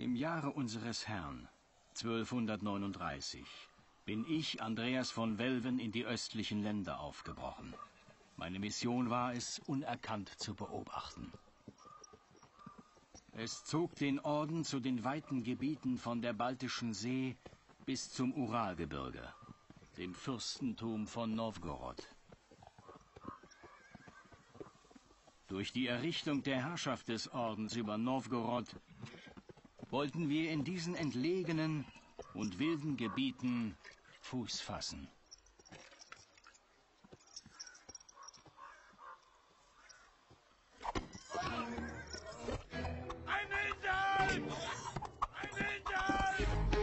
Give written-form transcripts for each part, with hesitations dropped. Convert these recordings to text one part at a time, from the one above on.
Im Jahre unseres Herrn, 1239, bin ich, Andreas von Welven, in die östlichen Länder aufgebrochen. Meine Mission war es, unerkannt zu beobachten. Es zog den Orden zu den weiten Gebieten von der Baltischen See bis zum Uralgebirge, dem Fürstentum von Nowgorod. Durch die Errichtung der Herrschaft des Ordens über Nowgorod wollten wir in diesen entlegenen und wilden Gebieten Fuß fassen. Ein Hinterhalt! Ein Hinterhalt!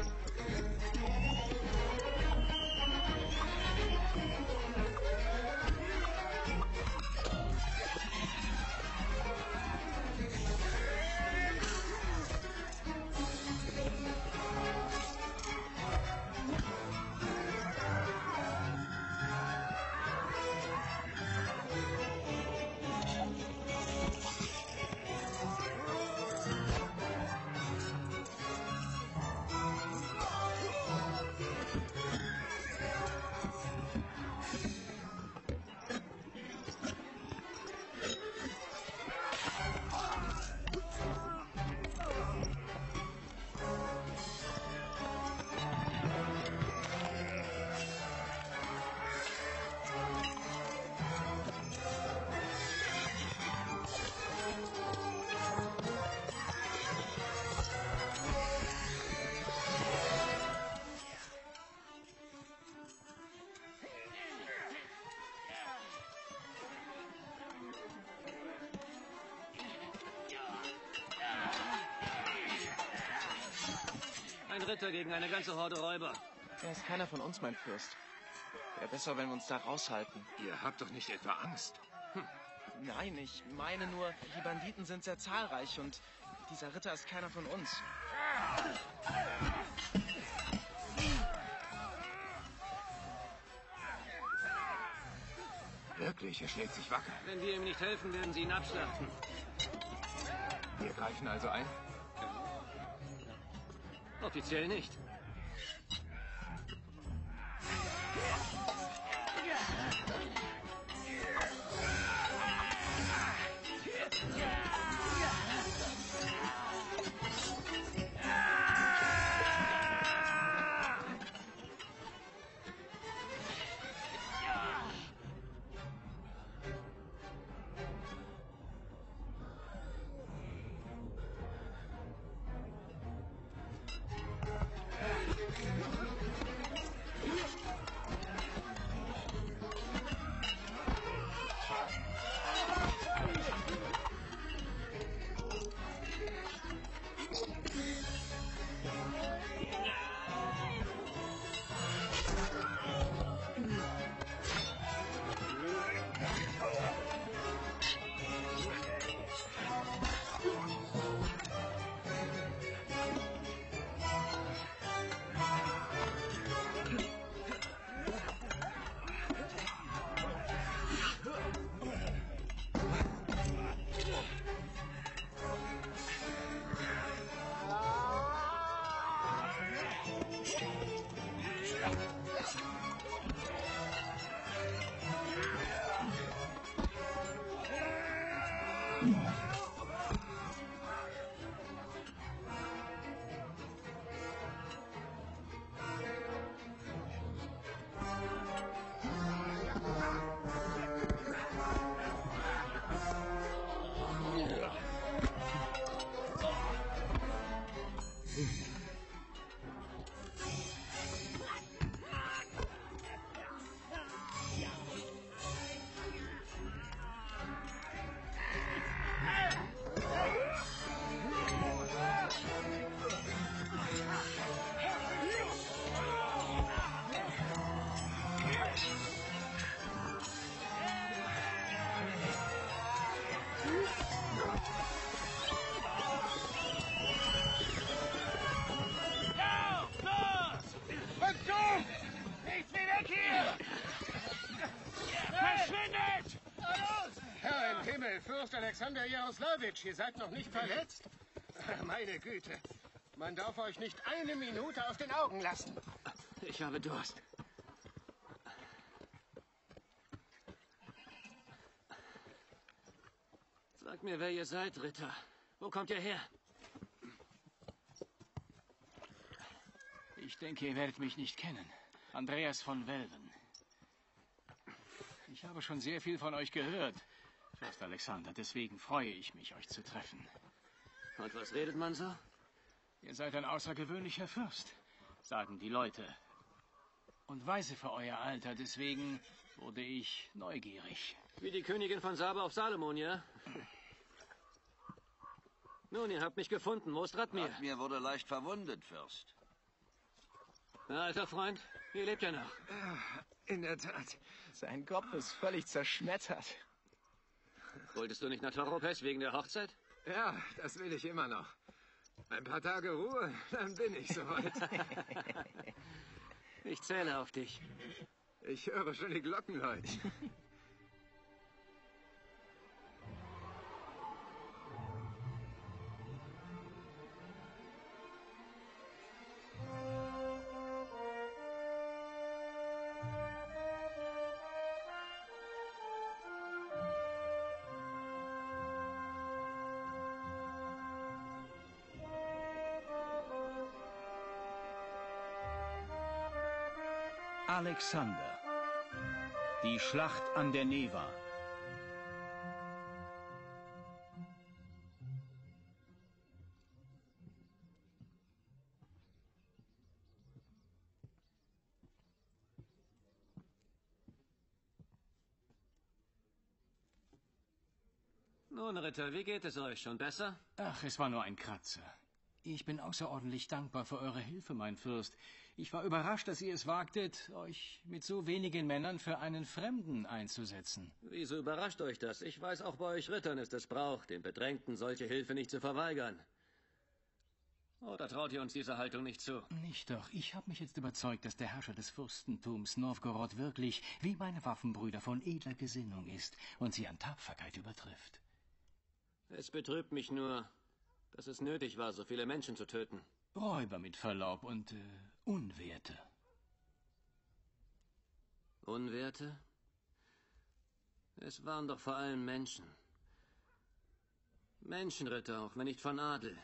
Ein Ritter gegen eine ganze Horde Räuber. Er ist keiner von uns, mein Fürst. Wäre besser, wenn wir uns da raushalten. Ihr habt doch nicht etwa Angst? Nein, ich meine nur, die Banditen sind sehr zahlreich und dieser Ritter ist keiner von uns. Wirklich, er schlägt sich wacker. Wenn wir ihm nicht helfen, werden sie ihn abschlachten. Wir greifen also ein? Offiziell nicht. Verschwindet! Herr im Himmel, Fürst Alexander Jaroslawitsch, ihr seid noch nicht verletzt? Meine Güte, Man darf euch nicht eine Minute aus den Augen lassen. Ich habe Durst. Sagt mir, wer ihr seid, Ritter. Wo kommt ihr her? Ich denke, ihr werdet mich nicht kennen. Andreas von Welven. Ich habe schon sehr viel von euch gehört, Fürst Alexander. Deswegen freue ich mich, euch zu treffen. Und was redet man so? Ihr seid ein außergewöhnlicher Fürst, sagen die Leute. Und weise für euer Alter, deswegen wurde ich neugierig. Wie die Königin von Saba auf Salomon, ja? Nun, ihr habt mich gefunden. Wo ist Radmir? Radmir wurde leicht verwundet, Fürst. Na, alter Freund, hier lebt er noch. In der Tat. Sein Kopf ist völlig zerschmettert. Wolltest du nicht nach Toropes wegen der Hochzeit? Ja, das will ich immer noch. Ein paar Tage Ruhe, dann bin ich soweit. Ich zähle auf dich. Ich höre schon die Glocken läuten. Alexander. Die Schlacht an der Neva. Nun, Ritter, wie geht es euch? Schon besser? Ach, es war nur ein Kratzer. Ich bin außerordentlich dankbar für eure Hilfe, mein Fürst. Ich war überrascht, dass ihr es wagtet, euch mit so wenigen Männern für einen Fremden einzusetzen. Wieso überrascht euch das? Ich weiß, auch bei euch Rittern ist es Brauch, den Bedrängten solche Hilfe nicht zu verweigern. Oder traut ihr uns diese Haltung nicht zu? Nicht doch. Ich habe mich jetzt überzeugt, dass der Herrscher des Fürstentums Nowgorod wirklich, wie meine Waffenbrüder, von edler Gesinnung ist und sie an Tapferkeit übertrifft. Es betrübt mich nur, dass es nötig war, so viele Menschen zu töten. Räuber mit Verlaub und Unwerte. Unwerte? Es waren doch vor allem Menschen. Menschenritter, auch wenn nicht von Adel.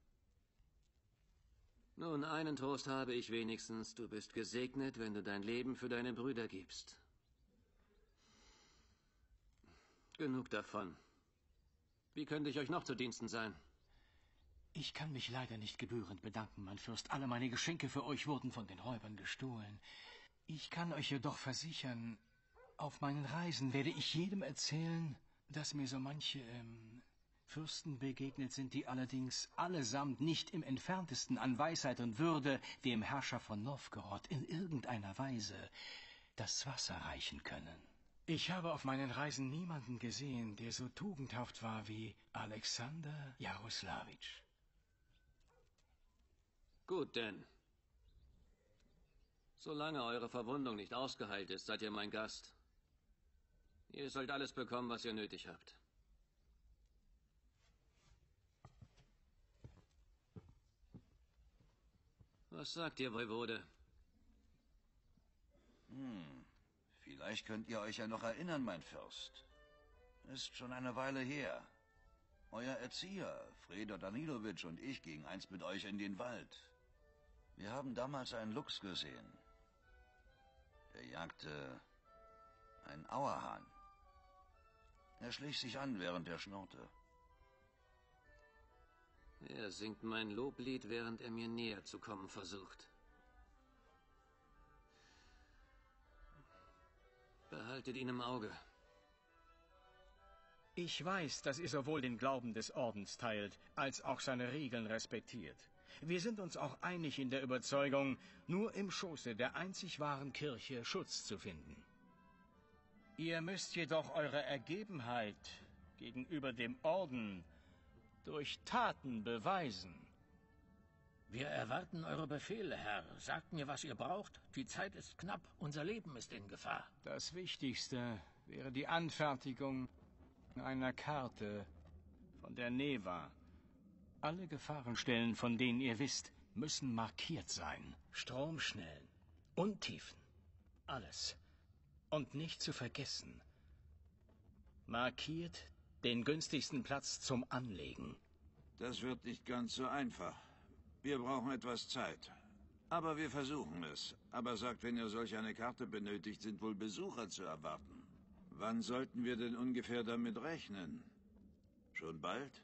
Nun, einen Trost habe ich wenigstens. Du bist gesegnet, wenn du dein Leben für deine Brüder gibst. Genug davon. Wie könnte ich euch noch zu Diensten sein? Ich kann mich leider nicht gebührend bedanken, mein Fürst. Alle meine Geschenke für euch wurden von den Räubern gestohlen. Ich kann euch jedoch versichern, auf meinen Reisen werde ich jedem erzählen, dass mir so manche Fürsten begegnet sind, die allerdings allesamt nicht im Entferntesten an Weisheit und Würde dem Herrscher von Nowgorod in irgendeiner Weise das Wasser reichen können. Ich habe auf meinen Reisen niemanden gesehen, der so tugendhaft war wie Alexander Jaroslawitsch. Gut, denn. Solange eure Verwundung nicht ausgeheilt ist, seid ihr mein Gast. Ihr sollt alles bekommen, was ihr nötig habt. Was sagt ihr, Voivode? Vielleicht könnt ihr euch ja noch erinnern, mein Fürst. Ist schon eine Weile her. Euer Erzieher, Freder Danilowitsch und ich gingen einst mit euch in den Wald. Wir haben damals einen Luchs gesehen. Der jagte einen Auerhahn. Er schlich sich an, während er schnurrte. Er singt mein Loblied, während er mir näher zu kommen versucht. Behaltet ihn im Auge. Ich weiß, dass ihr sowohl den Glauben des Ordens teilt, als auch seine Regeln respektiert. Wir sind uns auch einig in der Überzeugung, nur im Schoße der einzig wahren Kirche Schutz zu finden. Ihr müsst jedoch eure Ergebenheit gegenüber dem Orden durch Taten beweisen. Wir erwarten eure Befehle, Herr. Sagt mir, was ihr braucht. Die Zeit ist knapp. Unser Leben ist in Gefahr. Das Wichtigste wäre die Anfertigung einer Karte von der Neva. Alle Gefahrenstellen, von denen ihr wisst, müssen markiert sein. Stromschnellen, Untiefen, alles. Und nicht zu vergessen, markiert den günstigsten Platz zum Anlegen. Das wird nicht ganz so einfach. Wir brauchen etwas Zeit. Aber wir versuchen es. Aber sagt, wenn ihr solch eine Karte benötigt, sind wohl Besucher zu erwarten. Wann sollten wir denn ungefähr damit rechnen? Schon bald?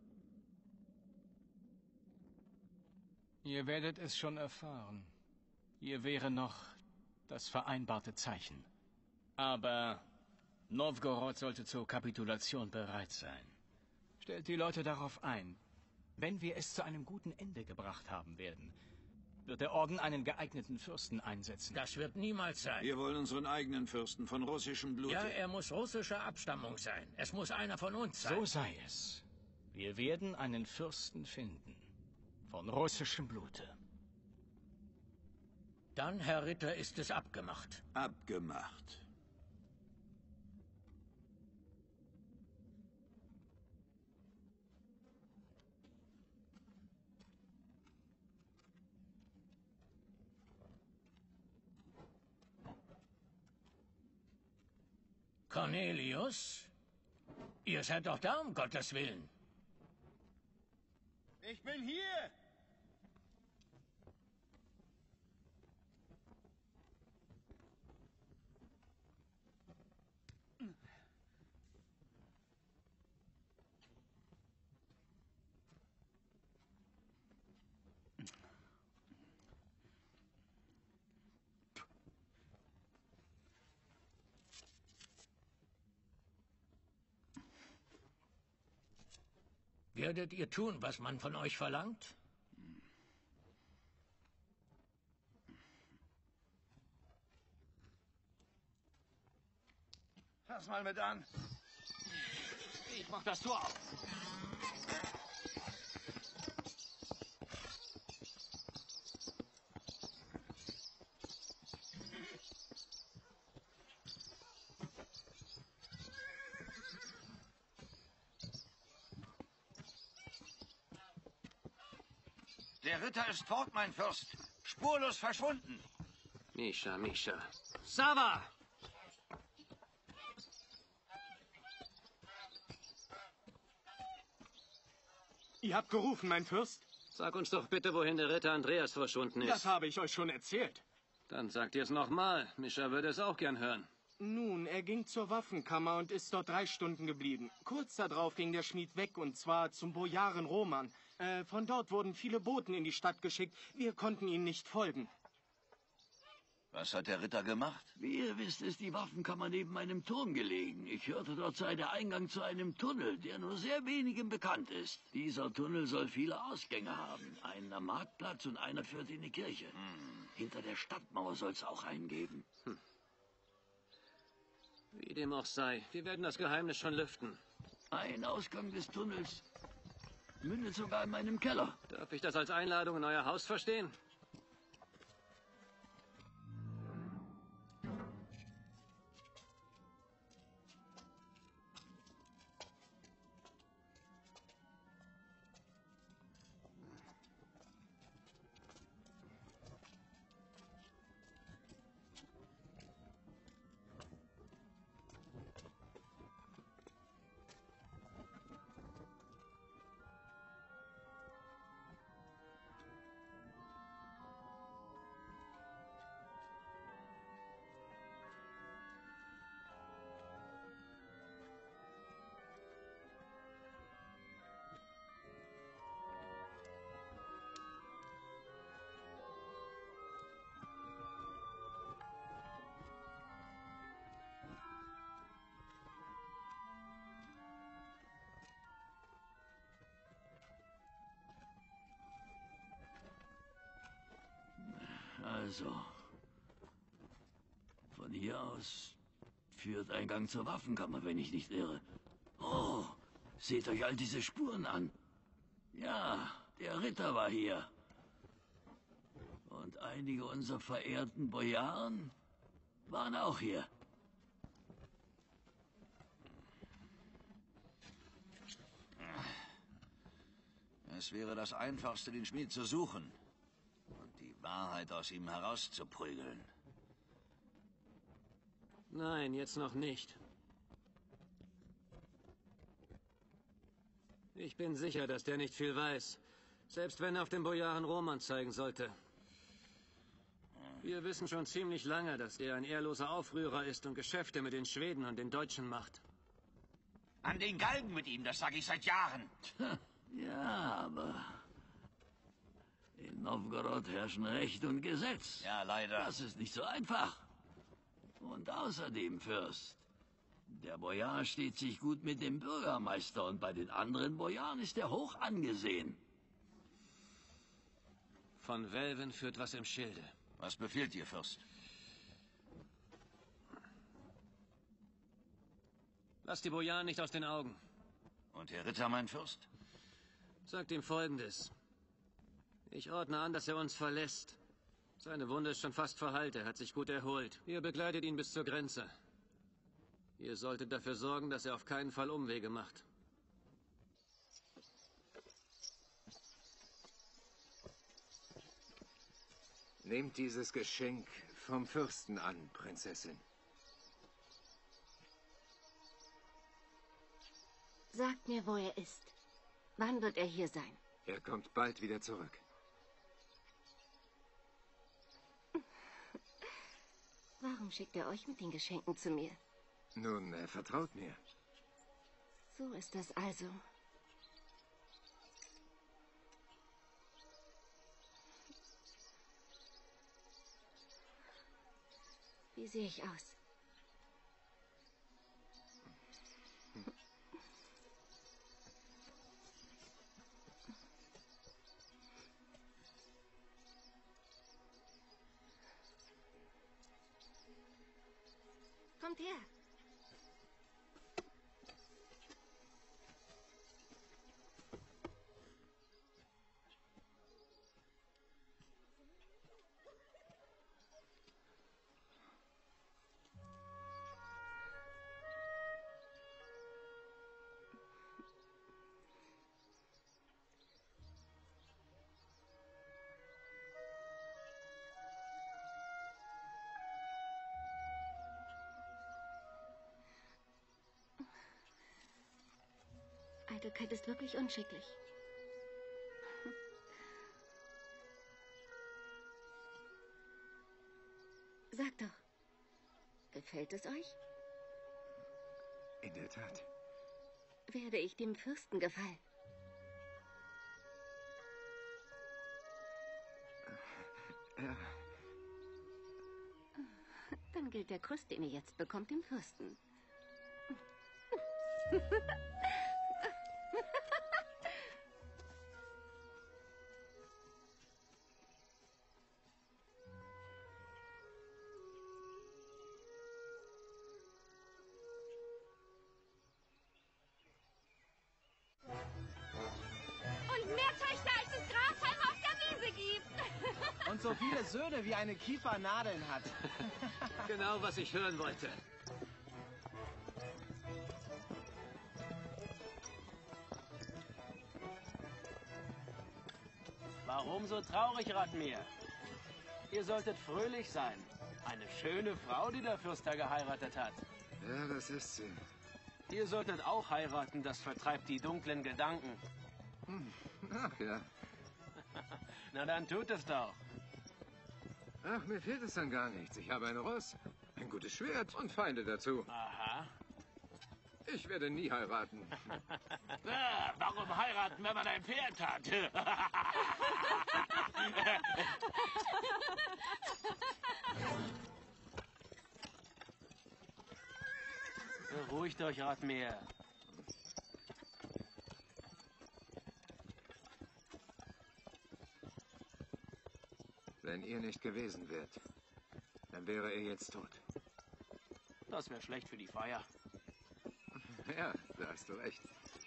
Ihr werdet es schon erfahren. Hier wäre noch das vereinbarte Zeichen. Aber Nowgorod sollte zur Kapitulation bereit sein. Stellt die Leute darauf ein. Wenn wir es zu einem guten Ende gebracht haben werden, wird der Orden einen geeigneten Fürsten einsetzen. Das wird niemals sein. Wir wollen unseren eigenen Fürsten von russischem Blut. Ja, er muss russischer Abstammung sein. Es muss einer von uns sein. So sei es. Wir werden einen Fürsten finden. Von russischem Blute. Dann, Herr Ritter, ist es abgemacht. Abgemacht. Cornelius? Ihr seid doch da, um Gottes Willen. Ich bin hier! Werdet ihr tun, was man von euch verlangt? Pass mal mit an. Ich mach das Tor auf. Der Ritter ist fort, mein Fürst. Spurlos verschwunden. Mischa, Mischa. Sava! Ihr habt gerufen, mein Fürst? Sag uns doch bitte, wohin der Ritter Andreas verschwunden ist. Das habe ich euch schon erzählt. Dann sagt ihr es nochmal. Mischa würde es auch gern hören. Nun, er ging zur Waffenkammer und ist dort 3 Stunden geblieben. Kurz darauf ging der Schmied weg, und zwar zum Bojaren Roman. Von dort wurden viele Boten in die Stadt geschickt. Wir konnten ihnen nicht folgen. Was hat der Ritter gemacht? Wie ihr wisst, ist die Waffenkammer neben einem Turm gelegen. Ich hörte, dort sei der Eingang zu einem Tunnel, der nur sehr wenigen bekannt ist. Dieser Tunnel soll viele Ausgänge haben. Einen am Marktplatz und einer führt in die Kirche. Hinter der Stadtmauer soll es auch einen geben. Wie dem auch sei, wir werden das Geheimnis schon lüften. Ein Ausgang des Tunnels mündet sogar in meinem Keller. Darf ich das als Einladung in euer Haus verstehen? Also, von hier aus führt ein Gang zur Waffenkammer, wenn ich nicht irre. Oh, seht euch all diese Spuren an. Ja, der Ritter war hier. Und einige unserer verehrten Bojaren waren auch hier. Es wäre das Einfachste, den Schmied zu suchen und die Wahrheit aus ihm herauszuprügeln. Nein, jetzt noch nicht. Ich bin sicher, dass der nicht viel weiß. Selbst wenn er auf den Bojaren Roman zeigen sollte. Wir wissen schon ziemlich lange, dass er ein ehrloser Aufrührer ist und Geschäfte mit den Schweden und den Deutschen macht. An den Galgen mit ihm, das sage ich seit Jahren. Ja, aber in Novgorod herrschen Recht und Gesetz. Ja, leider. Das ist nicht so einfach. Und außerdem, Fürst, der Bojar steht sich gut mit dem Bürgermeister und bei den anderen Bojaren ist er hoch angesehen. Von Welven führt was im Schilde. Was befiehlt ihr, Fürst? Lass die Bojaren nicht aus den Augen. Und der Ritter, mein Fürst? Sagt ihm Folgendes. Ich ordne an, dass er uns verlässt. Seine Wunde ist schon fast verheilt, er hat sich gut erholt. Ihr begleitet ihn bis zur Grenze. Ihr solltet dafür sorgen, dass er auf keinen Fall Umwege macht. Nehmt dieses Geschenk vom Fürsten an, Prinzessin. Sagt mir, wo er ist. Wann wird er hier sein? Er kommt bald wieder zurück. Warum schickt er euch mit den Geschenken zu mir? Nun, er vertraut mir. So ist das also. Wie sehe ich aus? Kommt her. Eitelkeit ist wirklich unschicklich. Sag doch, gefällt es euch? In der Tat. Werde ich dem Fürsten gefallen? Ja. Dann gilt der Kuss, den ihr jetzt bekommt, dem Fürsten. Und so viele Söhne, wie eine Kiefer Nadeln hat. Genau, was ich hören wollte. Warum so traurig, Radmir? Ihr solltet fröhlich sein. Eine schöne Frau, die der Fürst da geheiratet hat. Ja, das ist sie. Ihr solltet auch heiraten, das vertreibt die dunklen Gedanken. Ach ja. Na dann tut es doch. Ach, mir fehlt es dann gar nichts. Ich habe ein Ross, ein gutes Schwert und Feinde dazu. Aha. Ich werde nie heiraten. Warum heiraten, wenn man ein Pferd hat? Beruhigt euch, Radmir. Wenn ihr nicht gewesen wärt, dann wäre er jetzt tot. Das wäre schlecht für die Feier. Ja, da hast du recht.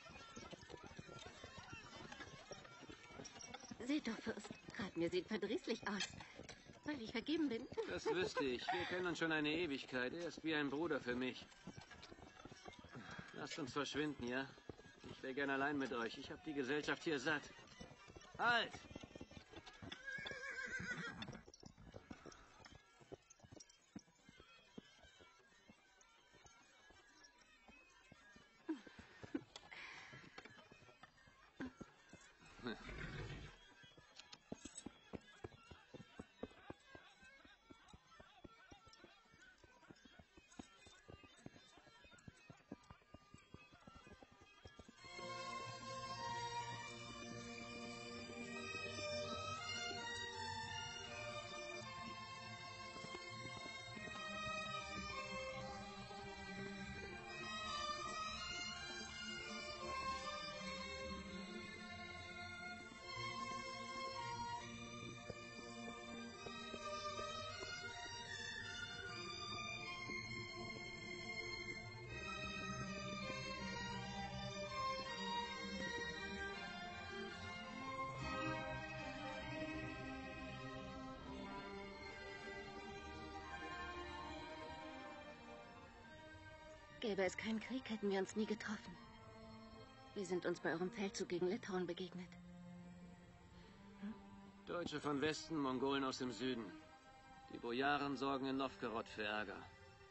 Seht doch, Fürst. Radmir sieht verdrießlich aus. Weil ich vergeben bin. Das wüsste ich. Wir kennen uns schon eine Ewigkeit. Er ist wie ein Bruder für mich. Lasst uns verschwinden, ja? Ich wäre gern allein mit euch. Ich habe die Gesellschaft hier satt. Halt! Gäbe es keinen Krieg, hätten wir uns nie getroffen. Wir sind uns bei eurem Feldzug gegen Litauen begegnet. Deutsche von Westen, Mongolen aus dem Süden. Die Bojaren sorgen in Nowgorod für Ärger.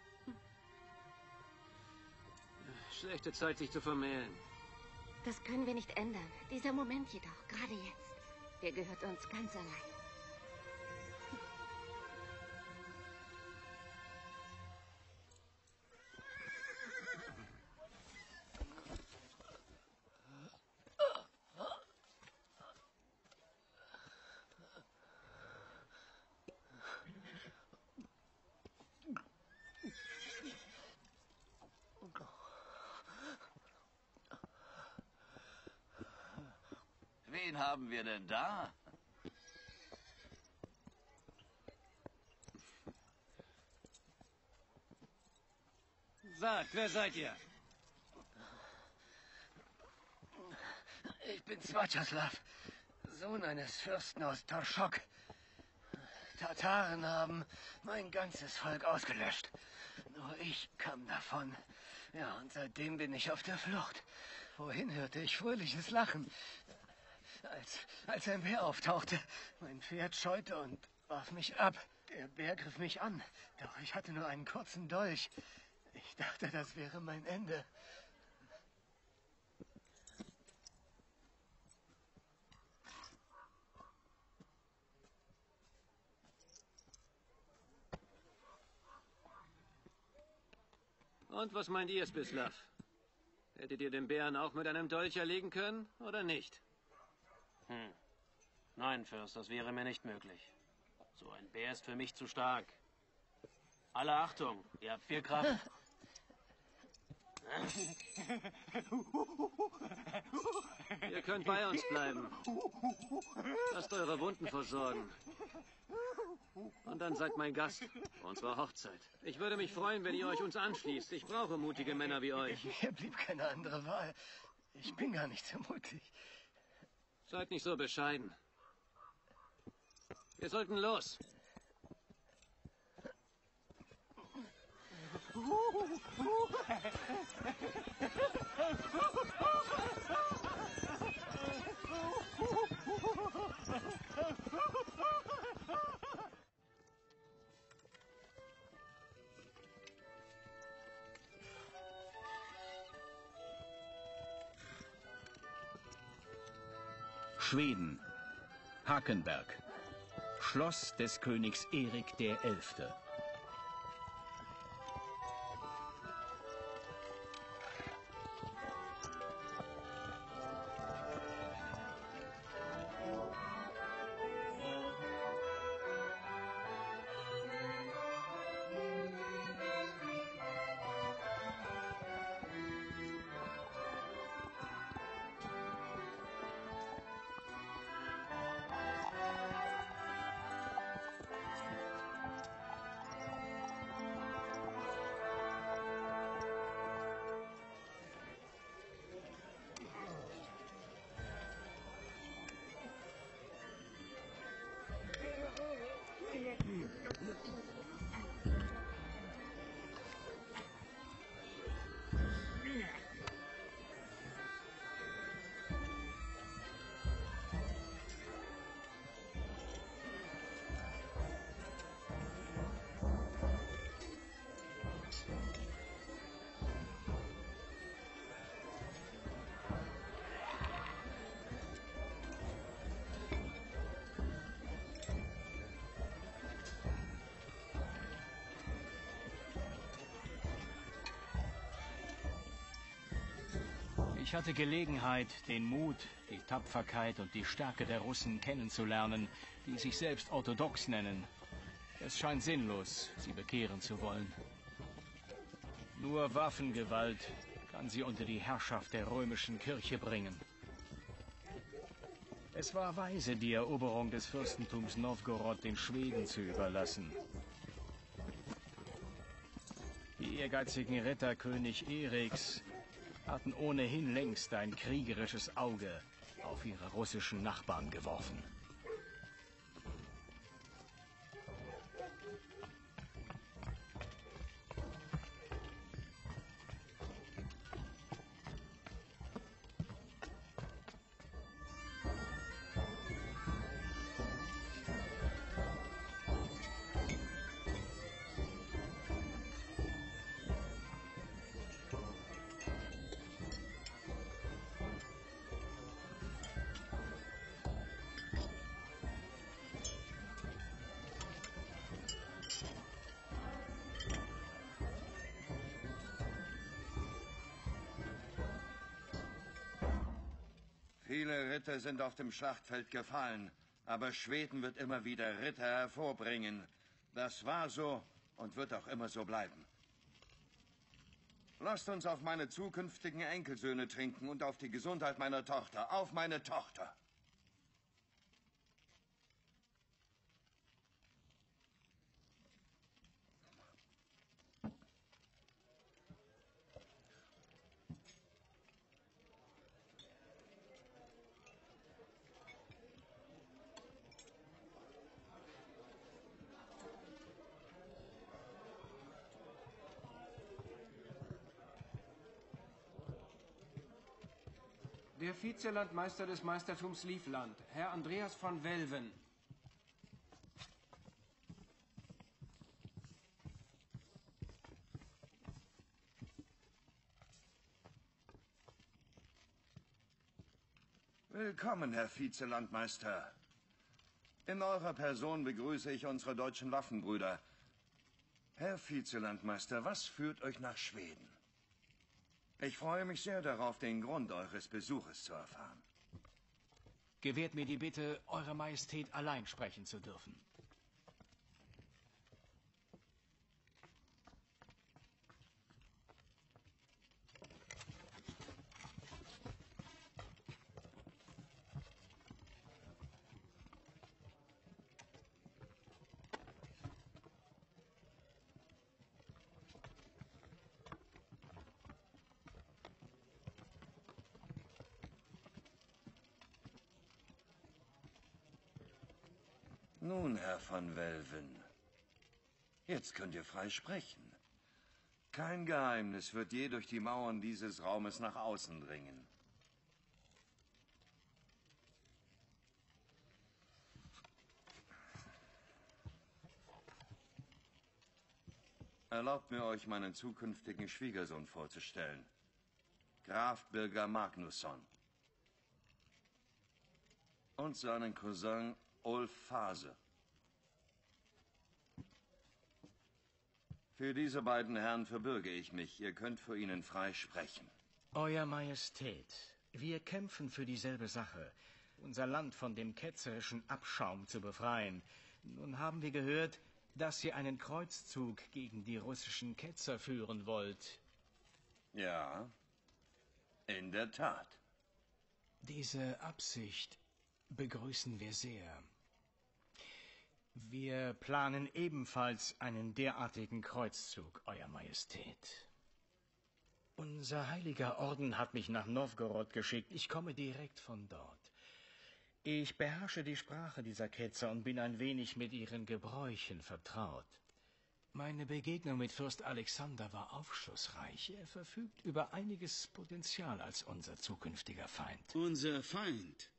Schlechte Zeit, sich zu vermählen. Das können wir nicht ändern. Dieser Moment jedoch, gerade jetzt, der gehört uns ganz allein. Wen haben wir denn da? Sagt, wer seid ihr? Ich bin Swatschaslaw, Sohn eines Fürsten aus Torschok. Tataren haben mein ganzes Volk ausgelöscht. Nur ich kam davon. Ja, und seitdem bin ich auf der Flucht. Vorhin hörte ich fröhliches Lachen. Als ein Bär auftauchte, mein Pferd scheute und warf mich ab. Der Bär griff mich an, doch ich hatte nur einen kurzen Dolch. Ich dachte, das wäre mein Ende. Und was meint ihr, Spislav? Hättet ihr den Bären auch mit einem Dolch erlegen können, oder nicht? Nein, Fürst, das wäre mir nicht möglich. So ein Bär ist für mich zu stark. Alle Achtung, ihr habt viel Kraft. Ihr könnt bei uns bleiben. Lasst eure Wunden versorgen. Und dann seid mein Gast bei unserer Hochzeit. Ich würde mich freuen, wenn ihr euch uns anschließt. Ich brauche mutige Männer wie euch. Mir blieb keine andere Wahl. Ich bin gar nicht so mutig. Seid nicht so bescheiden. Wir sollten los. Schweden. Hakenberg. Schloss des Königs Erik der Elfte. Ich hatte Gelegenheit, den Mut, die Tapferkeit und die Stärke der Russen kennenzulernen, die sich selbst orthodox nennen. Es scheint sinnlos, sie bekehren zu wollen. Nur Waffengewalt kann sie unter die Herrschaft der römischen Kirche bringen. Es war weise, die Eroberung des Fürstentums Nowgorod den Schweden zu überlassen. Die ehrgeizigen Ritter König Eriks hatten ohnehin längst ein kriegerisches Auge auf ihre russischen Nachbarn geworfen. Viele Ritter sind auf dem Schlachtfeld gefallen, aber Schweden wird immer wieder Ritter hervorbringen. Das war so und wird auch immer so bleiben. Lasst uns auf meine zukünftigen Enkelsöhne trinken und auf die Gesundheit meiner Tochter. Auf meine Tochter! Der Vizelandmeister des Meistertums Livland, Herr Andreas von Welven. Willkommen, Herr Vizelandmeister. In eurer Person begrüße ich unsere deutschen Waffenbrüder. Herr Vizelandmeister, was führt euch nach Schweden? Ich freue mich sehr darauf, den Grund eures Besuches zu erfahren. Gewährt mir die Bitte, Eure Majestät allein sprechen zu dürfen. Nun, Herr von Welven, jetzt könnt ihr frei sprechen. Kein Geheimnis wird je durch die Mauern dieses Raumes nach außen dringen. Erlaubt mir, euch meinen zukünftigen Schwiegersohn vorzustellen. Graf Birger Magnusson. Und seinen Cousin Ulf Fase. Für diese beiden Herren verbürge ich mich. Ihr könnt für ihnen frei sprechen. Euer Majestät, wir kämpfen für dieselbe Sache. Unser Land von dem ketzerischen Abschaum zu befreien. Nun haben wir gehört, dass ihr einen Kreuzzug gegen die russischen Ketzer führen wollt. Ja, in der Tat. Diese Absicht begrüßen wir sehr. Wir planen ebenfalls einen derartigen Kreuzzug, Euer Majestät. Unser heiliger Orden hat mich nach Nowgorod geschickt. Ich komme direkt von dort. Ich beherrsche die Sprache dieser Ketzer und bin ein wenig mit ihren Gebräuchen vertraut. Meine Begegnung mit Fürst Alexander war aufschlussreich. Er verfügt über einiges Potenzial als unser zukünftiger Feind. Unser Feind?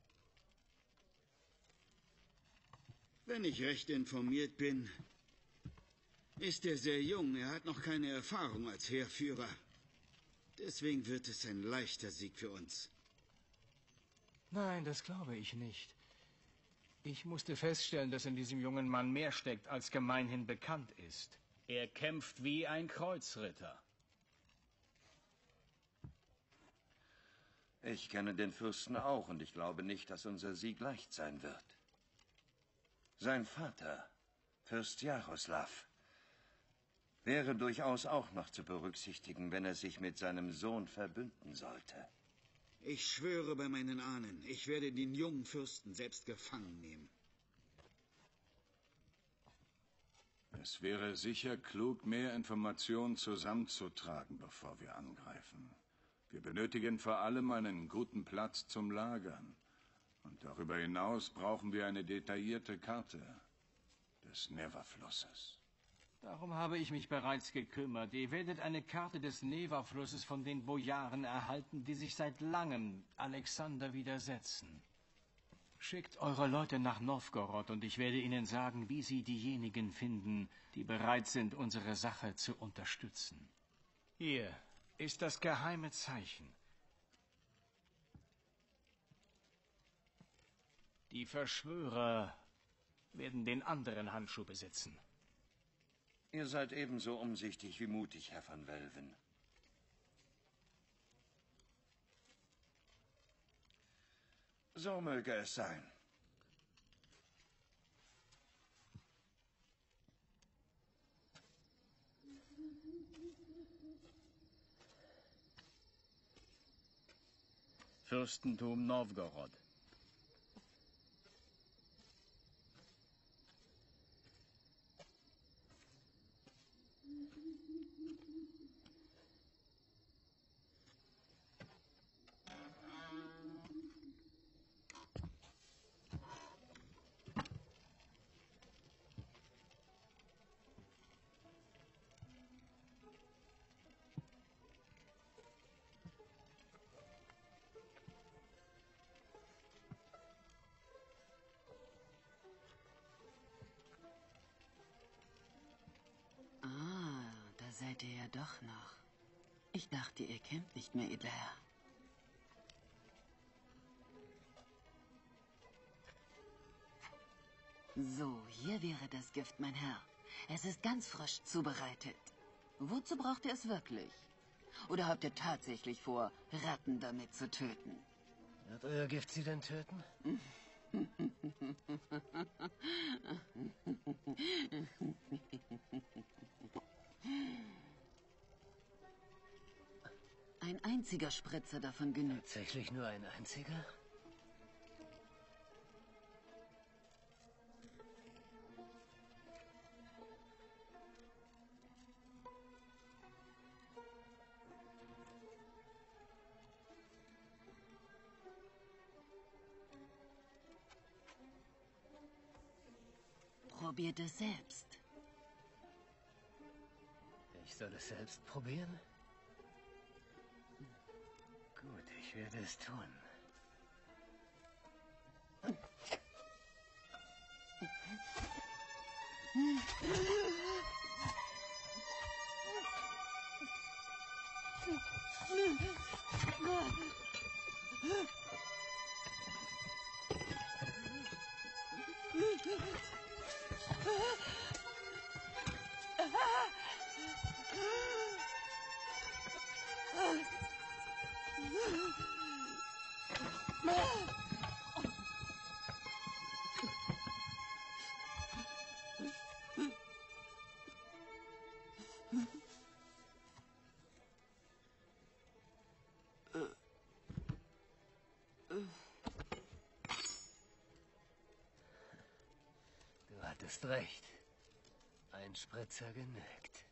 Wenn ich recht informiert bin, ist er sehr jung. Er hat noch keine Erfahrung als Heerführer. Deswegen wird es ein leichter Sieg für uns. Nein, das glaube ich nicht. Ich musste feststellen, dass in diesem jungen Mann mehr steckt, als gemeinhin bekannt ist. Er kämpft wie ein Kreuzritter. Ich kenne den Fürsten auch und ich glaube nicht, dass unser Sieg leicht sein wird. Sein Vater, Fürst Jaroslav, wäre durchaus auch noch zu berücksichtigen, wenn er sich mit seinem Sohn verbünden sollte. Ich schwöre bei meinen Ahnen, ich werde den jungen Fürsten selbst gefangen nehmen. Es wäre sicher klug, mehr Informationen zusammenzutragen, bevor wir angreifen. Wir benötigen vor allem einen guten Platz zum Lagern. Und darüber hinaus brauchen wir eine detaillierte Karte des Neva-Flusses. Darum habe ich mich bereits gekümmert. Ihr werdet eine Karte des Neva-Flusses von den Bojaren erhalten, die sich seit langem Alexander widersetzen. Schickt eure Leute nach Nowgorod und ich werde ihnen sagen, wie sie diejenigen finden, die bereit sind, unsere Sache zu unterstützen. Hier ist das geheime Zeichen. Die Verschwörer werden den anderen Handschuh besitzen. Ihr seid ebenso umsichtig wie mutig, Herr von Welven. So möge es sein. Fürstentum Nowgorod. Seid ihr ja doch noch. Ich dachte, ihr kennt nicht mehr, edler Herr. So, hier wäre das Gift, mein Herr. Es ist ganz frisch zubereitet. Wozu braucht ihr es wirklich? Oder habt ihr tatsächlich vor, Ratten damit zu töten? Wird euer Gift sie denn töten? Ein einziger Spritzer davon genügt. Tatsächlich nur ein einziger? Probiert es selbst. Ich soll es selbst probieren? Gut, ich werde es tun. Du hattest recht. Ein Spritzer genügt.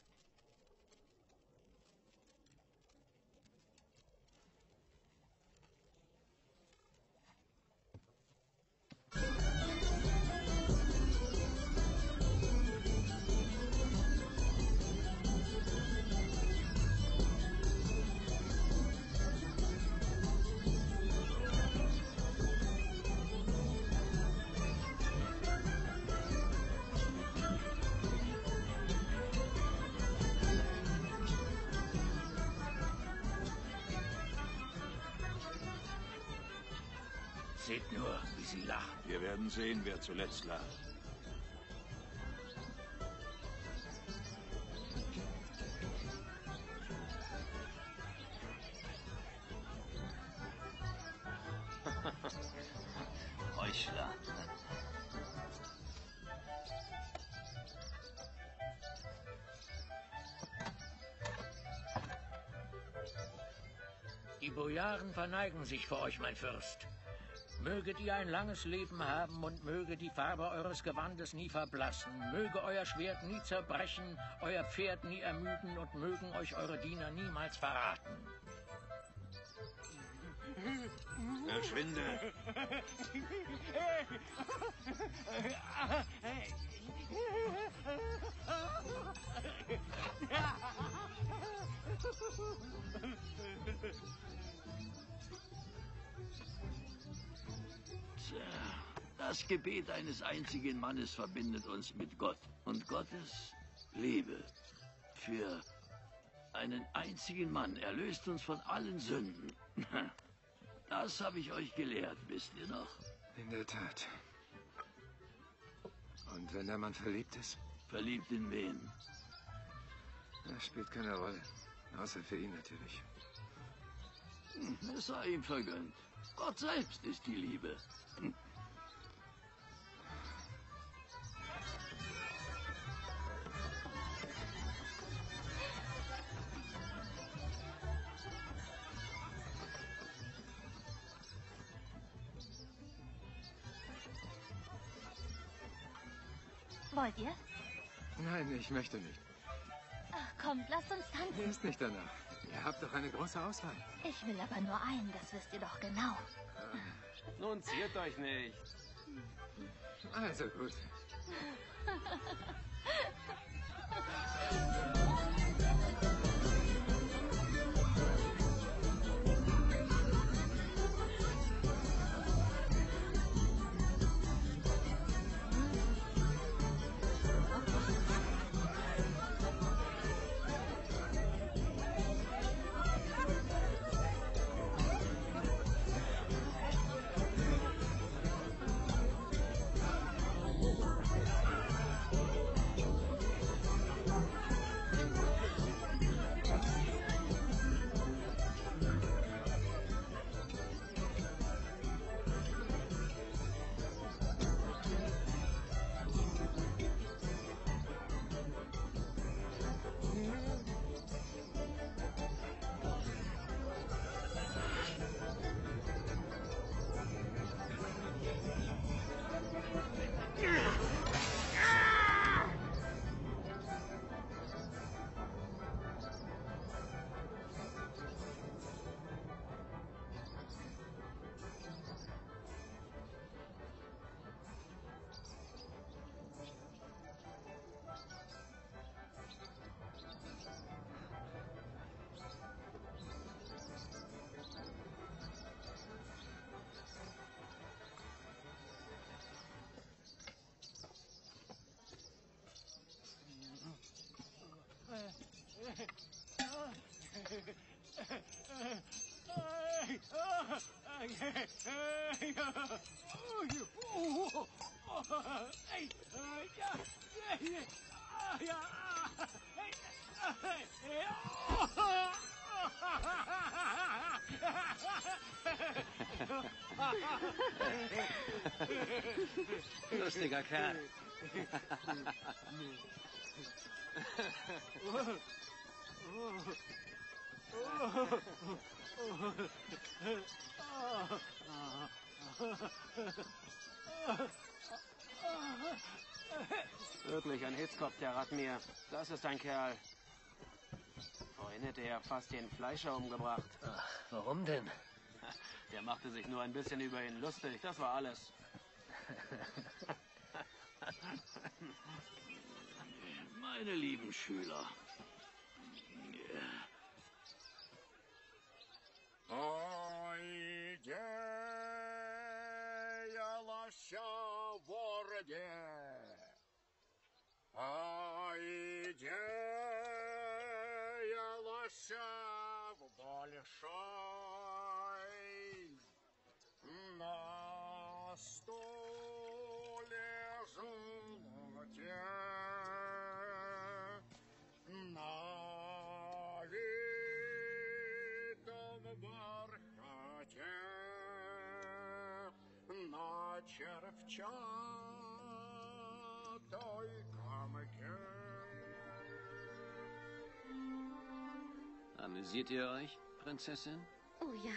Seht nur, wie sie lachen. Wir werden sehen, wer zuletzt lacht. Die Bojaren verneigen sich vor euch, mein Fürst. Möget ihr ein langes Leben haben und möge die Farbe eures Gewandes nie verblassen. Möge euer Schwert nie zerbrechen, euer Pferd nie ermüden und mögen euch eure Diener niemals verraten. Verschwinde! Das Gebet eines einzigen Mannes verbindet uns mit Gott und Gottes Liebe für einen einzigen Mann erlöst uns von allen Sünden. Das habe ich euch gelehrt, wisst ihr noch? In der Tat. Und wenn der Mann verliebt ist? Verliebt in wen? Das spielt keine Rolle. Außer für ihn natürlich. Es sei ihm vergönnt. Gott selbst ist die Liebe. Wollt ihr? Nein, ich möchte nicht. Ach, kommt, lasst uns tanzen. Mir ist nicht danach. Ihr habt doch eine große Auswahl. Ich will aber nur einen, das wisst ihr doch genau. Nun ziert euch nicht. Also gut. Lustiger Kerl. Wirklich ein Hitzkopf, der Radmir. Das ist ein Kerl. Vorhin hätte er fast den Fleischer umgebracht. Ach, warum denn? Der machte sich nur ein bisschen über ihn lustig. Das war alles. Meine lieben Schüler. На столе золоте, на витом бархате, на червчатой камке. Amüsiert ihr euch, Prinzessin? Oh ja.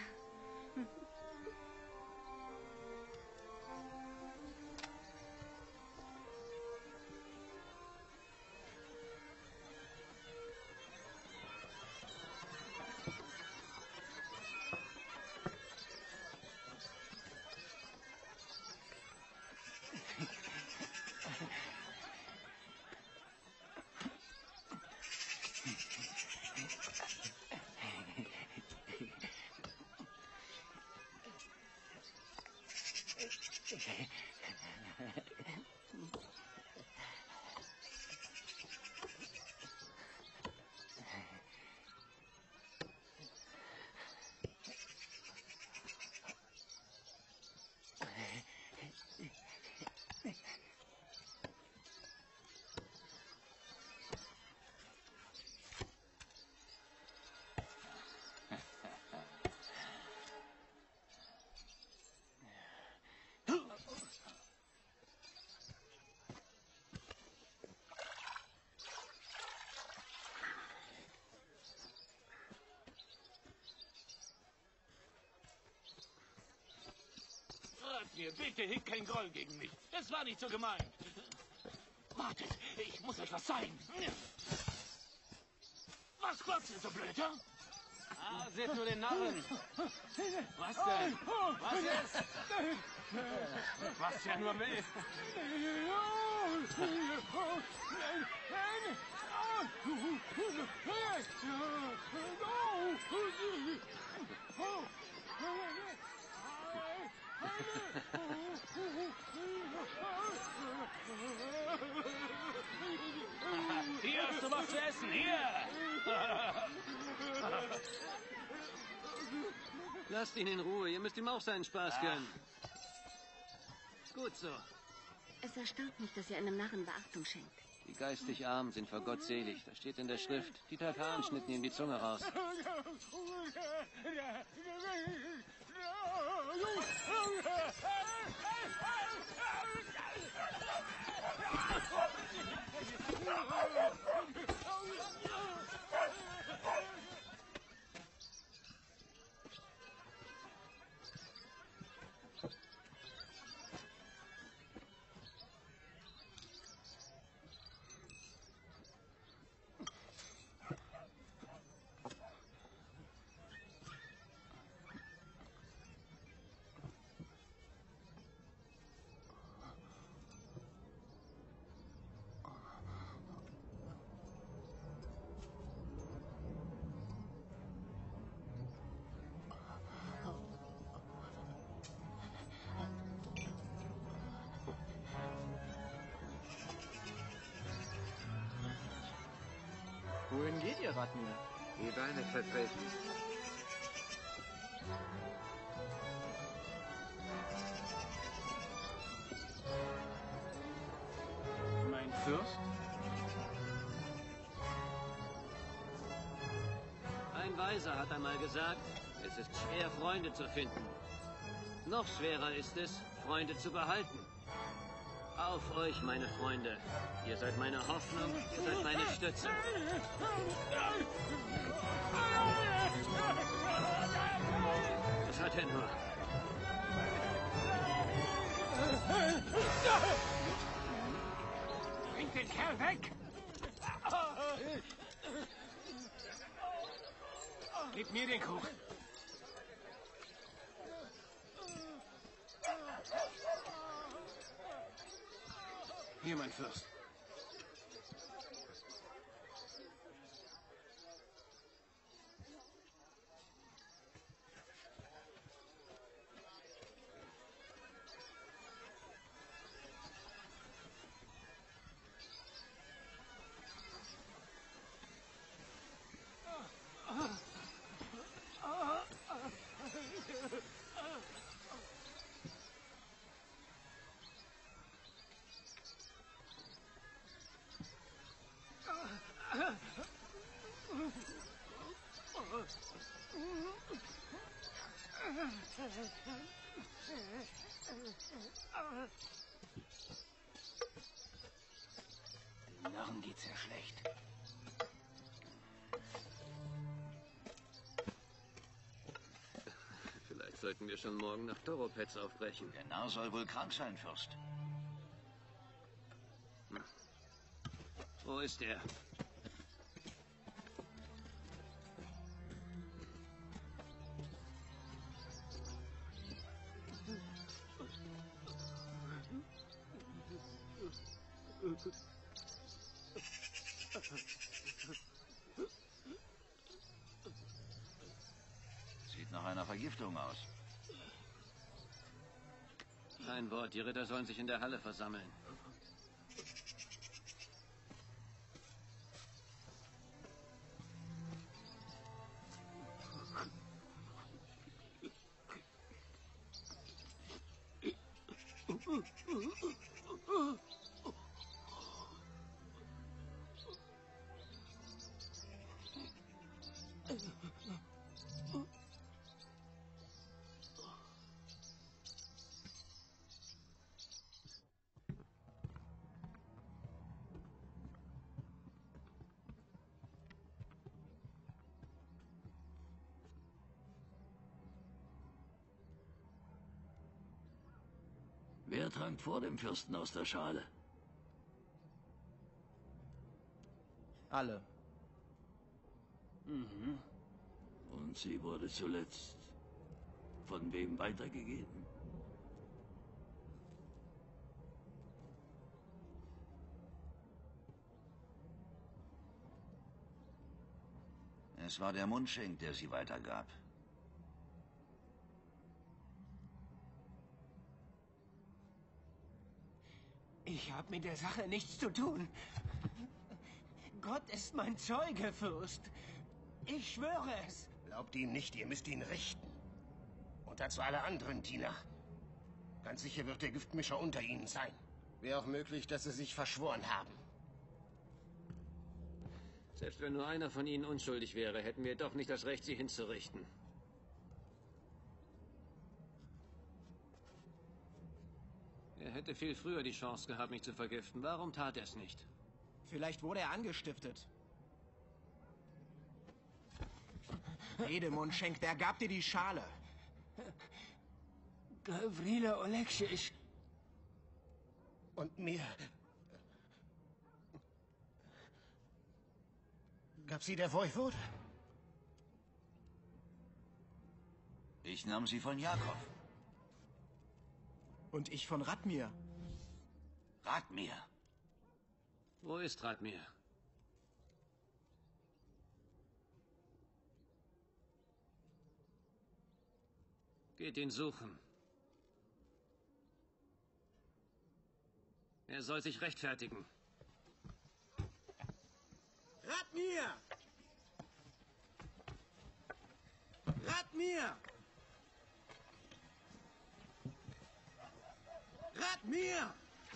Mir bitte hebt kein Groll gegen mich. Es war nicht so gemeint. Wartet, ich muss euch was zeigen. Was glotzt ihr so blöd, ja? Ah, seht nur den Narren. Was denn? Was ist? Was der nur will. Hier hast du was zu essen, hier! Lasst ihn in Ruhe, ihr müsst ihm auch seinen Spaß gönnen. Gut so. Es erstaunt mich, dass ihr einem Narren Beachtung schenkt. Die geistig Armen sind vor Gott selig. Das steht in der Schrift. Die Tataren schnitten ihm die Zunge raus. Wohin geht ihr, Ratmir? Die Beine vertreten. Mein Fürst? Ein Weiser hat einmal gesagt, es ist schwer, Freunde zu finden. Noch schwerer ist es, Freunde zu behalten. Auf euch, meine Freunde. Ihr seid meine Hoffnung, ihr seid meine Stütze. Was hat er nur? Bringt den Kerl weg! Gib mir den Kuchen. Hier, mein Fürst. Den Narren geht's ja schlecht. sollten wir schon morgen nach Toropetz aufbrechen. Der Narr soll wohl krank sein, Fürst. Wo ist er? Sieht nach einer Vergiftung aus. Kein Wort, die Ritter sollen sich in der Halle versammeln. Wer trank vor dem Fürsten aus der Schale? Alle. Mhm. Und sie wurde zuletzt von wem weitergegeben? Es war der Mundschenk, der sie weitergab. Ich habe mit der Sache nichts zu tun. Gott ist mein Zeuge, Fürst. Ich schwöre es. Glaubt ihm nicht, ihr müsst ihn richten. Und dazu alle anderen Diener. Ganz sicher wird der Giftmischer unter ihnen sein. Wäre auch möglich, dass sie sich verschworen haben. Selbst wenn nur einer von ihnen unschuldig wäre, hätten wir doch nicht das Recht, sie hinzurichten. Er hätte viel früher die Chance gehabt, mich zu vergiften. Warum tat er es nicht? Vielleicht wurde er angestiftet. Rede, Mundschenk, wer gab dir die Schale? Gavrila Oleksić. Und mir... gab sie der Woivod? Ich nahm sie von Jakob. Und ich von Radmir. Radmir? Wo ist Radmir? Geht ihn suchen. Er soll sich rechtfertigen. Radmir! Radmir! Radmir!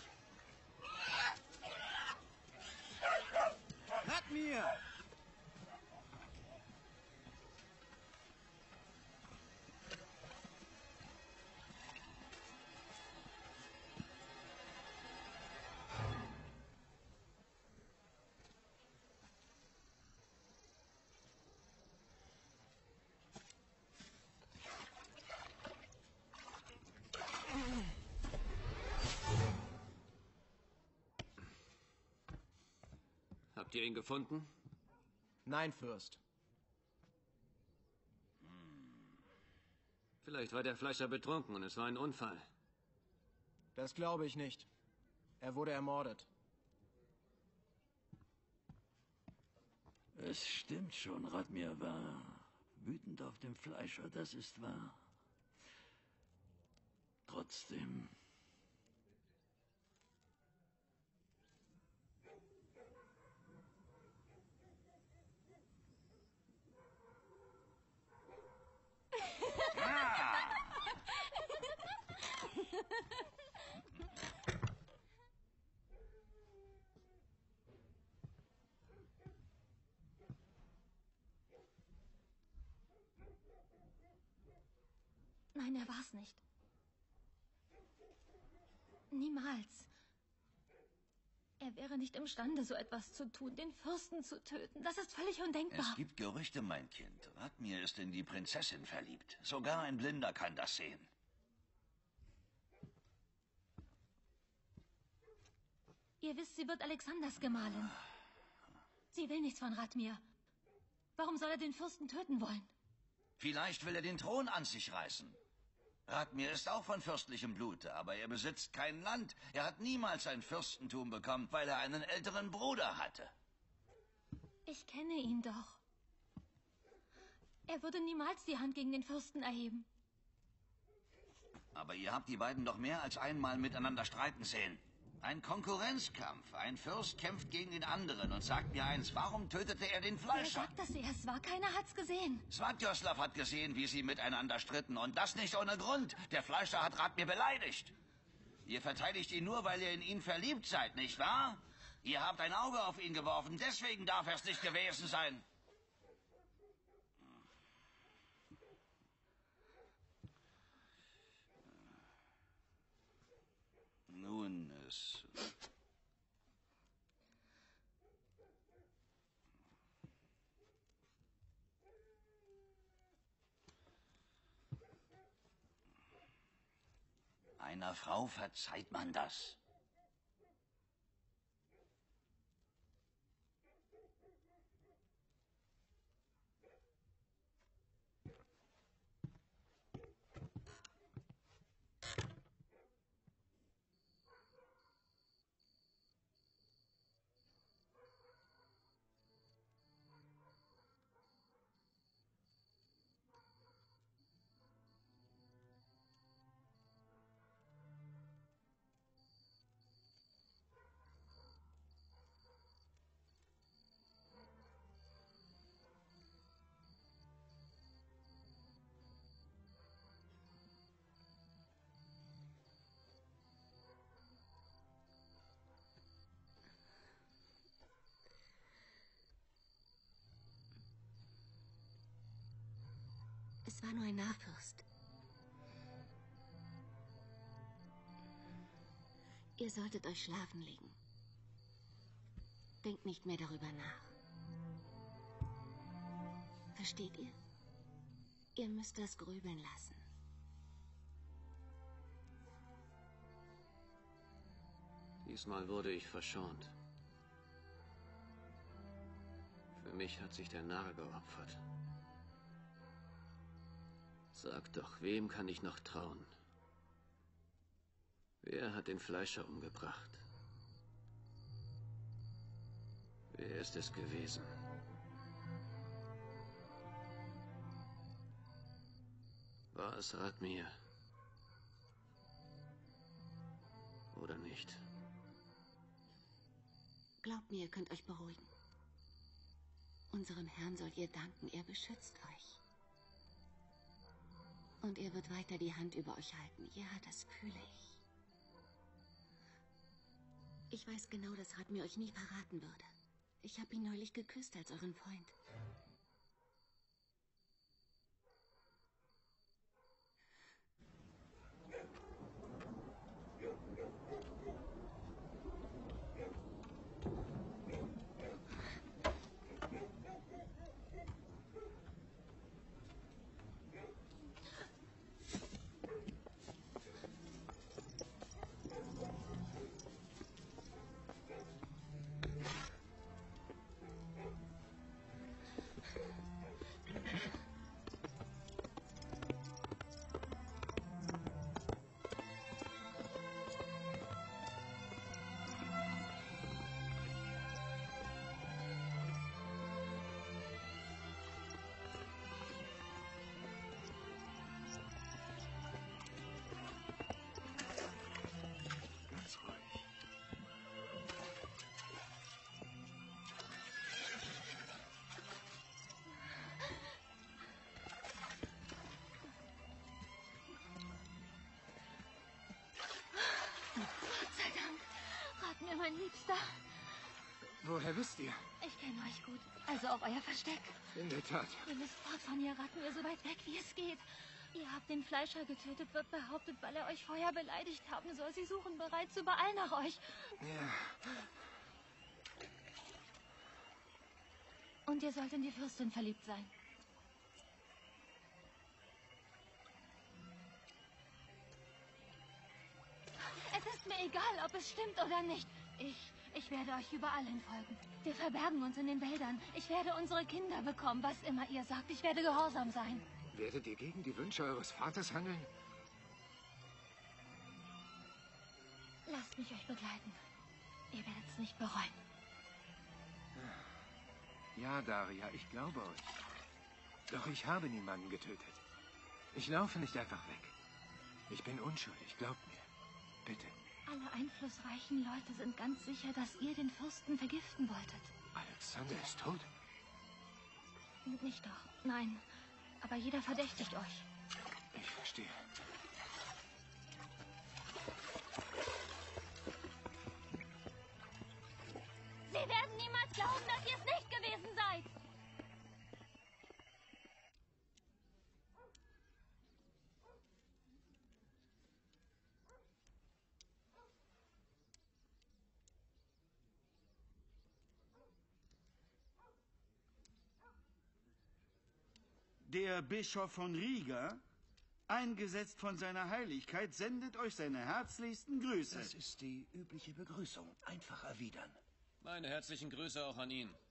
Radmir! Habt ihr ihn gefunden? Nein, Fürst. Vielleicht war der Fleischer betrunken und es war ein Unfall. Das glaube ich nicht. Er wurde ermordet. Es stimmt schon, Radmir war wütend auf den Fleischer, das ist wahr. Trotzdem... Nein, er war's nicht. Niemals. Er wäre nicht imstande, so etwas zu tun, den Fürsten zu töten. Das ist völlig undenkbar. Es gibt Gerüchte, mein Kind. Radmir ist in die Prinzessin verliebt. Sogar ein Blinder kann das sehen. Ihr wisst, sie wird Alexanders Gemahlin. Sie will nichts von Radmir. Warum soll er den Fürsten töten wollen? Vielleicht will er den Thron an sich reißen. Radmir ist auch von fürstlichem Blute, aber er besitzt kein Land. Er hat niemals ein Fürstentum bekommen, weil er einen älteren Bruder hatte. Ich kenne ihn doch. Er würde niemals die Hand gegen den Fürsten erheben. Aber ihr habt die beiden doch mehr als einmal miteinander streiten sehen. Ein Konkurrenzkampf. Ein Fürst kämpft gegen den anderen und sagt mir eins, warum tötete er den Fleischer? Wer sagt, dass er es war? Keiner hat's gesehen. Svatoslav hat gesehen, wie sie miteinander stritten. Und das nicht ohne Grund. Der Fleischer hat Radmir beleidigt. Ihr verteidigt ihn nur, weil ihr in ihn verliebt seid, nicht wahr? Ihr habt ein Auge auf ihn geworfen, deswegen darf er es nicht gewesen sein. Nun, einer Frau verzeiht man das. Es war nur ein Nahfürst. Ihr solltet euch schlafen legen. Denkt nicht mehr darüber nach. Versteht ihr? Ihr müsst das grübeln lassen. Diesmal wurde ich verschont. Für mich hat sich der Narr geopfert. Sag doch, wem kann ich noch trauen? Wer hat den Fleischer umgebracht? Wer ist es gewesen? War es Radmir? Oder nicht? Glaubt mir, ihr könnt euch beruhigen. Unserem Herrn sollt ihr danken, er beschützt euch. Und er wird weiter die Hand über euch halten. Ja, das fühle ich. Ich weiß genau, dass Radmir euch nie verraten würde. Ich habe ihn neulich geküsst als euren Freund. Mein Liebster. Woher wisst ihr? Ich kenne euch gut. Also auch euer Versteck. In der Tat. Ihr müsst fort von hier, Radmir, so weit weg, wie es geht. Ihr habt den Fleischer getötet, wird behauptet, weil er euch vorher beleidigt haben soll. Sie suchen bereits überall nach euch. Ja. Und ihr sollt in die Fürstin verliebt sein. Es ist mir egal, ob es stimmt oder nicht. Ich werde euch überall hinfolgen. Wir verbergen uns in den Wäldern. Ich werde unsere Kinder bekommen, was immer ihr sagt. Ich werde gehorsam sein. Werdet ihr gegen die Wünsche eures Vaters handeln? Lasst mich euch begleiten. Ihr werdet es nicht bereuen. Ja, Daria, ich glaube euch. Doch ich habe niemanden getötet. Ich laufe nicht einfach weg. Ich bin unschuldig, glaubt mir. Bitte. Alle einflussreichen Leute sind ganz sicher, dass ihr den Fürsten vergiften wolltet. Alexander ist tot? Nicht doch, nein. Aber jeder verdächtigt euch. Ich verstehe. Sie werden niemals glauben, dass ihr es nicht gewesen seid. Der Bischof von Riga, eingesetzt von seiner Heiligkeit, sendet euch seine herzlichsten Grüße. Das ist die übliche Begrüßung. Einfach erwidern. Meine herzlichen Grüße auch an ihn.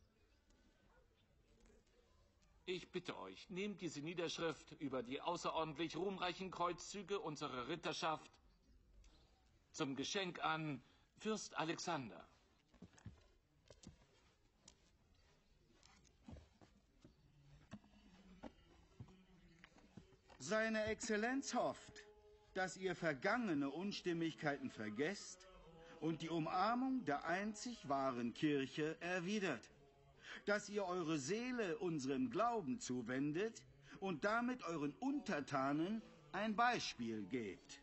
Ich bitte euch, nehmt diese Niederschrift über die außerordentlich ruhmreichen Kreuzzüge unserer Ritterschaft zum Geschenk an Fürst Alexander. Seine Exzellenz hofft, dass ihr vergangene Unstimmigkeiten vergesst und die Umarmung der einzig wahren Kirche erwidert, dass ihr eure Seele unserem Glauben zuwendet und damit euren Untertanen ein Beispiel gebt.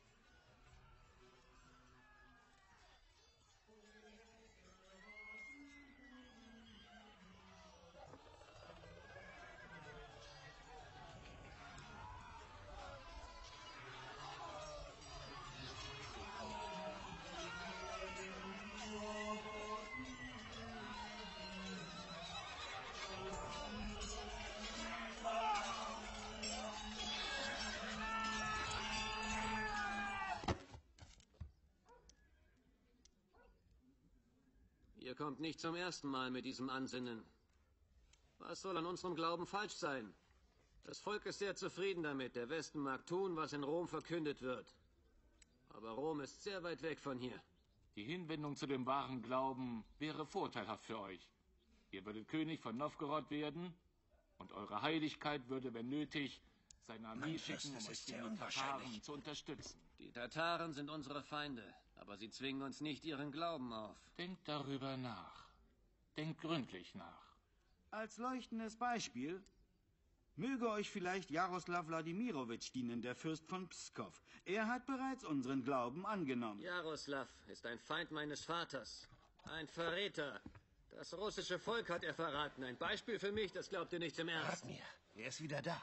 Ihr kommt nicht zum ersten Mal mit diesem Ansinnen. Was soll an unserem Glauben falsch sein? Das Volk ist sehr zufrieden damit. Der Westen mag tun, was in Rom verkündet wird. Aber Rom ist sehr weit weg von hier. Die Hinwendung zu dem wahren Glauben wäre vorteilhaft für euch. Ihr würdet König von Novgorod werden und eure Heiligkeit würde, wenn nötig, seine Armee schicken, um euch gegen die Tataren zu unterstützen. Die Tataren sind unsere Feinde, aber sie zwingen uns nicht ihren Glauben auf. Denkt darüber nach. Denkt gründlich nach. Als leuchtendes Beispiel möge euch vielleicht Jaroslaw Wladimirowitsch dienen, der Fürst von Pskow. Er hat bereits unseren Glauben angenommen. Jaroslaw ist ein Feind meines Vaters. Ein Verräter. Das russische Volk hat er verraten. Ein Beispiel für mich, das glaubt ihr nicht im Ernst. Mir, er ist wieder da.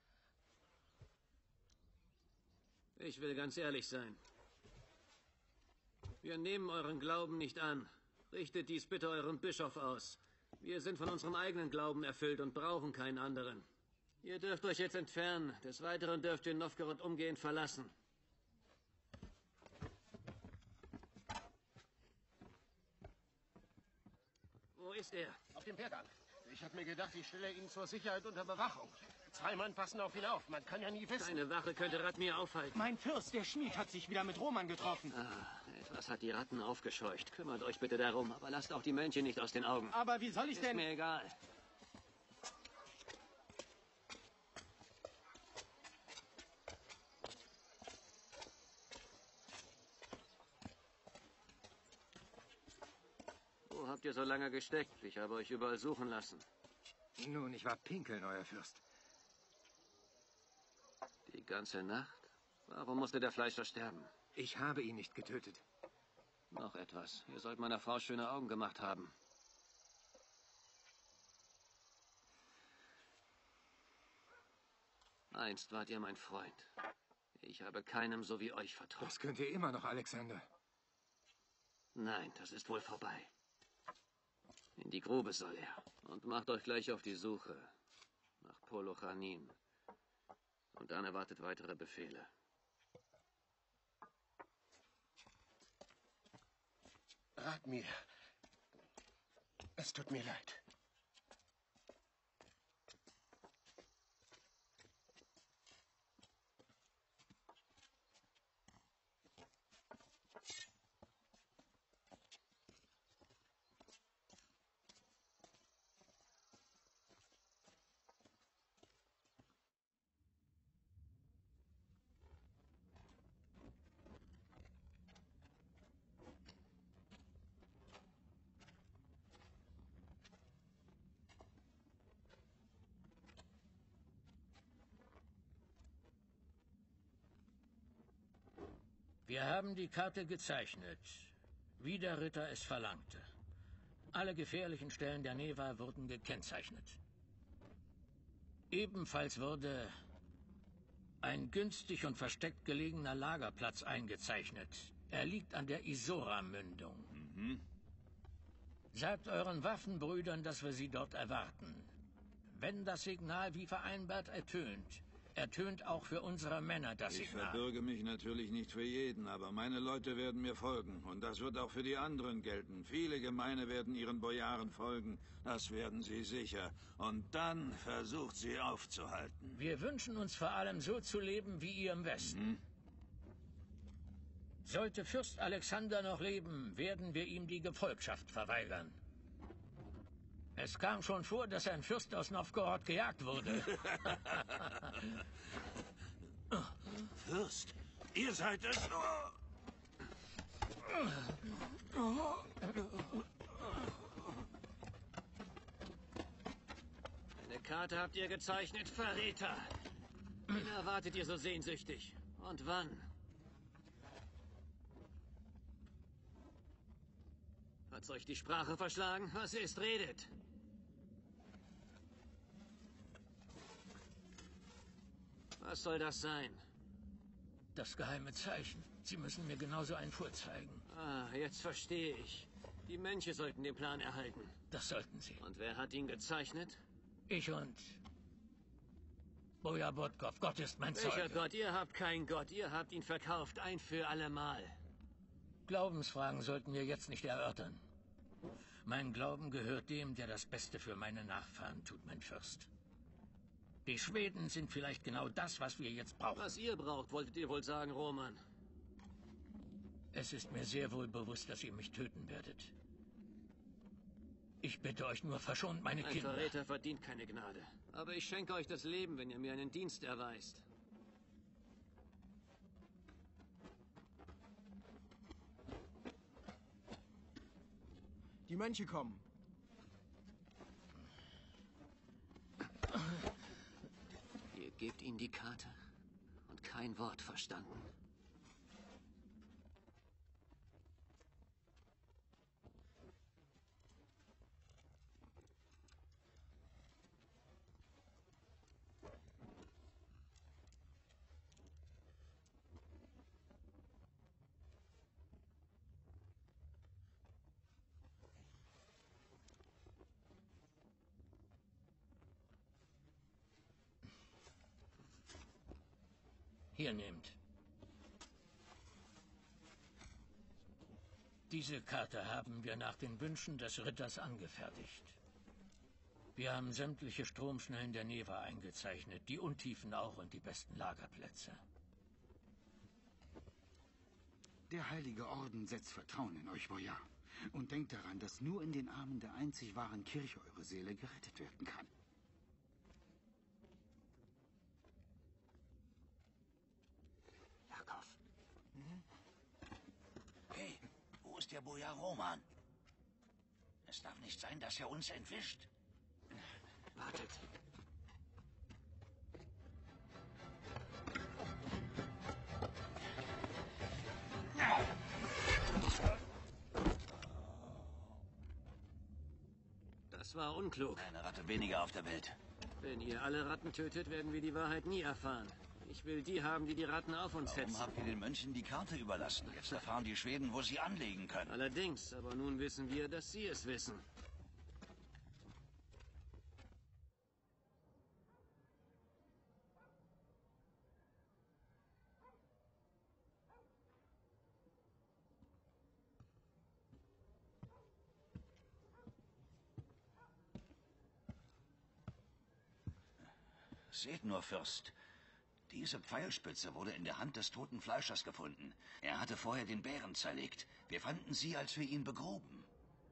Ich will ganz ehrlich sein. Wir nehmen euren Glauben nicht an. Richtet dies bitte eurem Bischof aus. Wir sind von unserem eigenen Glauben erfüllt und brauchen keinen anderen. Ihr dürft euch jetzt entfernen. Des Weiteren dürft ihr Novgorod umgehend verlassen. Wo ist er? Auf dem Berg an. Ich habe mir gedacht, ich stelle ihn zur Sicherheit unter Bewachung. 2 Mann passen auf ihn auf. Man kann ja nie wissen. Eine Wache könnte Radmir aufhalten. Mein Fürst, der Schmied, hat sich wieder mit Roman getroffen. Etwas hat die Ratten aufgescheucht. Kümmert euch bitte darum, aber lasst auch die Mönche nicht aus den Augen. Aber wie soll ich denn... Ist mir egal. Wo habt ihr so lange gesteckt? Ich habe euch überall suchen lassen. Nun, ich war pinkeln, euer Fürst. Die ganze Nacht? Warum musste der Fleischer sterben? Ich habe ihn nicht getötet. Noch etwas. Ihr sollt meiner Frau schöne Augen gemacht haben. Einst wart ihr mein Freund. Ich habe keinem so wie euch vertraut. Das könnt ihr immer noch, Alexander. Nein, das ist wohl vorbei. In die Grube soll er. Und macht euch gleich auf die Suche nach Polochanin. Und dann erwartet weitere Befehle. Radmir, es tut mir leid. Wir haben die Karte gezeichnet, wie der Ritter es verlangte. Alle gefährlichen Stellen der Neva wurden gekennzeichnet. Ebenfalls wurde ein günstig und versteckt gelegener Lagerplatz eingezeichnet. Er liegt an der Isora-Mündung. Sagt euren Waffenbrüdern, dass wir sie dort erwarten. Wenn das Signal wie vereinbart ertönt auch für unsere Männer das Ich Signal. verbürge mich natürlich nicht für jeden, aber meine Leute werden mir folgen. Und das wird auch für die anderen gelten. Viele Gemeine werden ihren Bojaren folgen. Das werden sie sicher. Und dann versucht sie aufzuhalten. Wir wünschen uns vor allem so zu leben wie ihr im Westen. Sollte Fürst Alexander noch leben, werden wir ihm die Gefolgschaft verweigern. Es kam schon vor, dass ein Fürst aus Novgorod gejagt wurde. Fürst, ihr seid es. Eine Karte habt ihr gezeichnet, Verräter. Wen erwartet ihr so sehnsüchtig? Und wann? Hat's euch die Sprache verschlagen? Was ist, redet? Was soll das sein? Das geheime Zeichen. Sie müssen mir genauso einen vorzeigen. Ah, jetzt verstehe ich. Die Mönche sollten den Plan erhalten. Das sollten sie. Und wer hat ihn gezeichnet? Ich und Boja Bodkov. Gott ist mein Zeuge. Welcher Gott? Ihr habt keinen Gott. Ihr habt ihn verkauft, ein für allemal. Glaubensfragen sollten wir jetzt nicht erörtern. Mein Glauben gehört dem, der das Beste für meine Nachfahren tut, mein Fürst. Die Schweden sind vielleicht genau das, was wir jetzt brauchen. Was ihr braucht, wolltet ihr wohl sagen, Roman. Es ist mir sehr wohl bewusst, dass ihr mich töten werdet. Ich bitte euch nur, verschont meine Kinder. Ein Verräter verdient keine Gnade. Aber ich schenke euch das Leben, wenn ihr mir einen Dienst erweist. Die Mönche kommen. Ihr gebt ihnen die Karte und kein Wort verstanden. Hier nehmt. Diese Karte haben wir nach den Wünschen des Ritters angefertigt. Wir haben sämtliche Stromschnellen der Neva eingezeichnet, die Untiefen auch und die besten Lagerplätze. Der Heilige Orden setzt Vertrauen in euch, Bojar. Und denkt daran, dass nur in den Armen der einzig wahren Kirche eure Seele gerettet werden kann. Jakov. Hey, wo ist der Bojar Roman? Es darf nicht sein, dass er uns entwischt. Wartet. Das war unklug. Eine Ratte weniger auf der Welt. Wenn ihr alle Ratten tötet, werden wir die Wahrheit nie erfahren. Ich will die haben, die die Ratten auf uns Warum hetzen. habt ihr den Mönchen die Karte überlassen? Jetzt erfahren die Schweden, wo sie anlegen können. Allerdings, aber nun wissen wir, dass sie es wissen. Seht nur, Fürst. Diese Pfeilspitze wurde in der Hand des toten Fleischers gefunden. Er hatte vorher den Bären zerlegt. Wir fanden sie, als wir ihn begruben.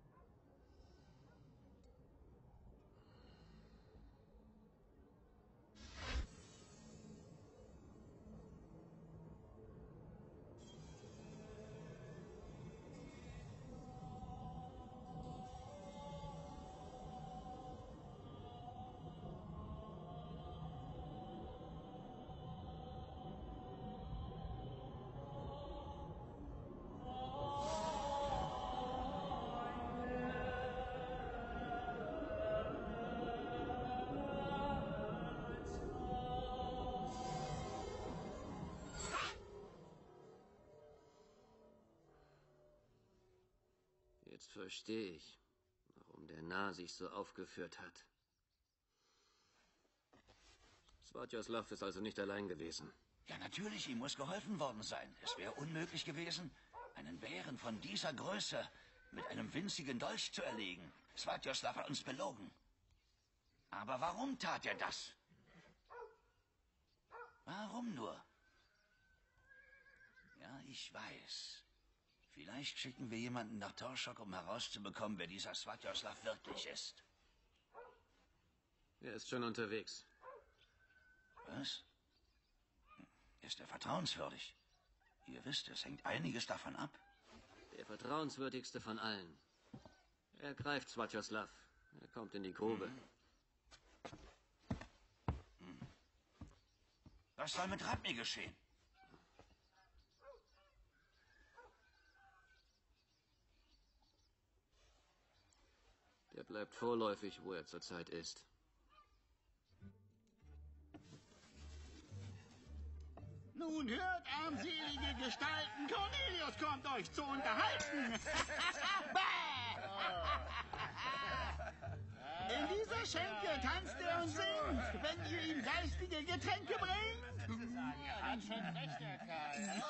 Jetzt verstehe ich, warum der Narr sich so aufgeführt hat. Svjatoslav ist also nicht allein gewesen. Ja, natürlich, ihm muss geholfen worden sein. Es wäre unmöglich gewesen, einen Bären von dieser Größe mit einem winzigen Dolch zu erlegen. Svjatoslav hat uns belogen. Aber warum tat er das? Warum nur? Ja, ich weiß. Vielleicht schicken wir jemanden nach Torschok, um herauszubekommen, wer dieser Svjatoslav wirklich ist. Er ist schon unterwegs. Was? Ist er vertrauenswürdig? Ihr wisst, es hängt einiges davon ab. Der vertrauenswürdigste von allen. Er greift Svjatoslav. Er kommt in die Grube. Was soll mit Radmir geschehen? Der bleibt vorläufig, wo er zurzeit ist. Nun hört, armselige Gestalten, Cornelius kommt euch zu unterhalten. In dieser Schenke tanzt er und singt, wenn ihr ihm geistige Getränke bringt. Ja, hat schon recht, Herr Karl.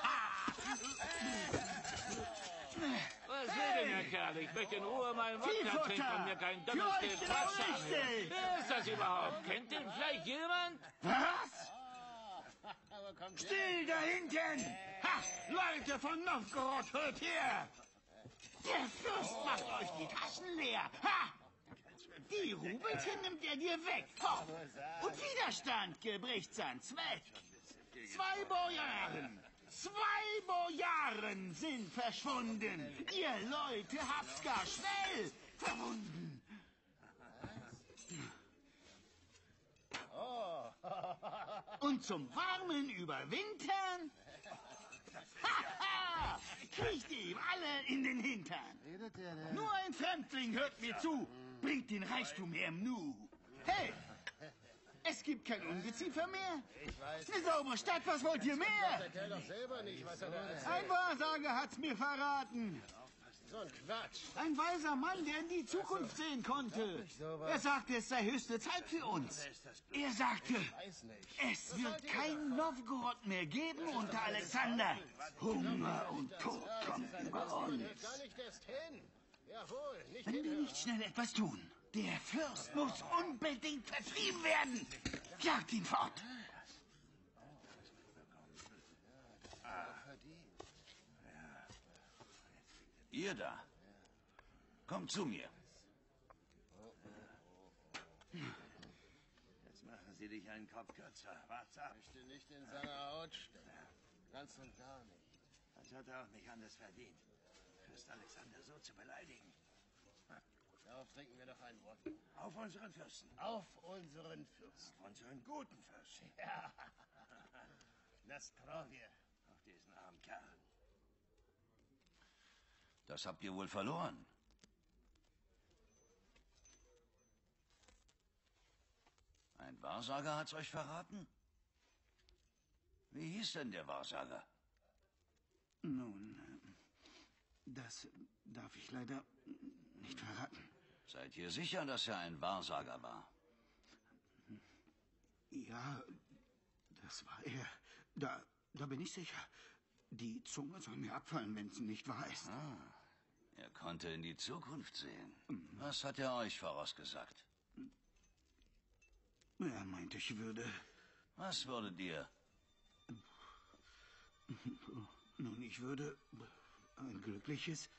Was will denn, Herr Kerl? Ich möchte in Ruhe meinen Wodka trinken und mir kein dummes Gequatsch anhören. Wer ist das überhaupt? Kennt den vielleicht jemand? Was? Still da hinten! Ha! Leute von Novgorod, hört her! Der Fürst macht euch die Taschen leer! Ha! Die Rubelchen nimmt er dir weg! Ho! Und Widerstand gebricht sein Zweck! 2 Bojaren sind verschwunden! Ihr Leute habt's gar schnell verwunden! Und zum warmen Überwintern kriegt ihr ihm alle in den Hintern. Nur ein Fremdling hört mir zu, bringt den Reichtum her im Nu. Hey, es gibt kein Ungeziefer mehr. Eine saubere Stadt, was wollt ihr mehr? Ein Wahrsager hat's mir verraten. So ein Quatsch. Ein weiser Mann, der in die Zukunft sehen konnte. Er sagte, es sei höchste Zeit für uns. Er sagte, es wird kein Novgorod mehr geben unter Alexander. Hunger und Tod kommen über uns. Wenn wir nicht schnell etwas tun, der Fürst muss unbedingt vertrieben werden. Jagt ihn fort. Ihr da, kommt zu mir. Jetzt machen Sie dich einen Kopf kürzer. Warte ab. Ich möchte nicht in seiner Haut stecken. Ganz und gar nicht. Das hat er auch nicht anders verdient. Fürst Alexander so zu beleidigen. Darauf trinken wir doch ein Wort. Auf unseren Fürsten. Auf unseren Fürsten. Auf unseren guten Fürsten. Ja. Nastrovje. Auf diesen armen Kerl. Das habt ihr wohl verloren. Ein Wahrsager hat's euch verraten? Wie hieß denn der Wahrsager? Nun, das darf ich leider nicht verraten. Seid ihr sicher, dass er ein Wahrsager war? Ja, das war er. Da bin ich sicher. Die Zunge soll mir abfallen, wenn es nicht wahr ist. Ah, er konnte in die Zukunft sehen. Was hat er euch vorausgesagt? Er meinte, ich würde Was würdet ihr? Nun, ich würde ein glückliches,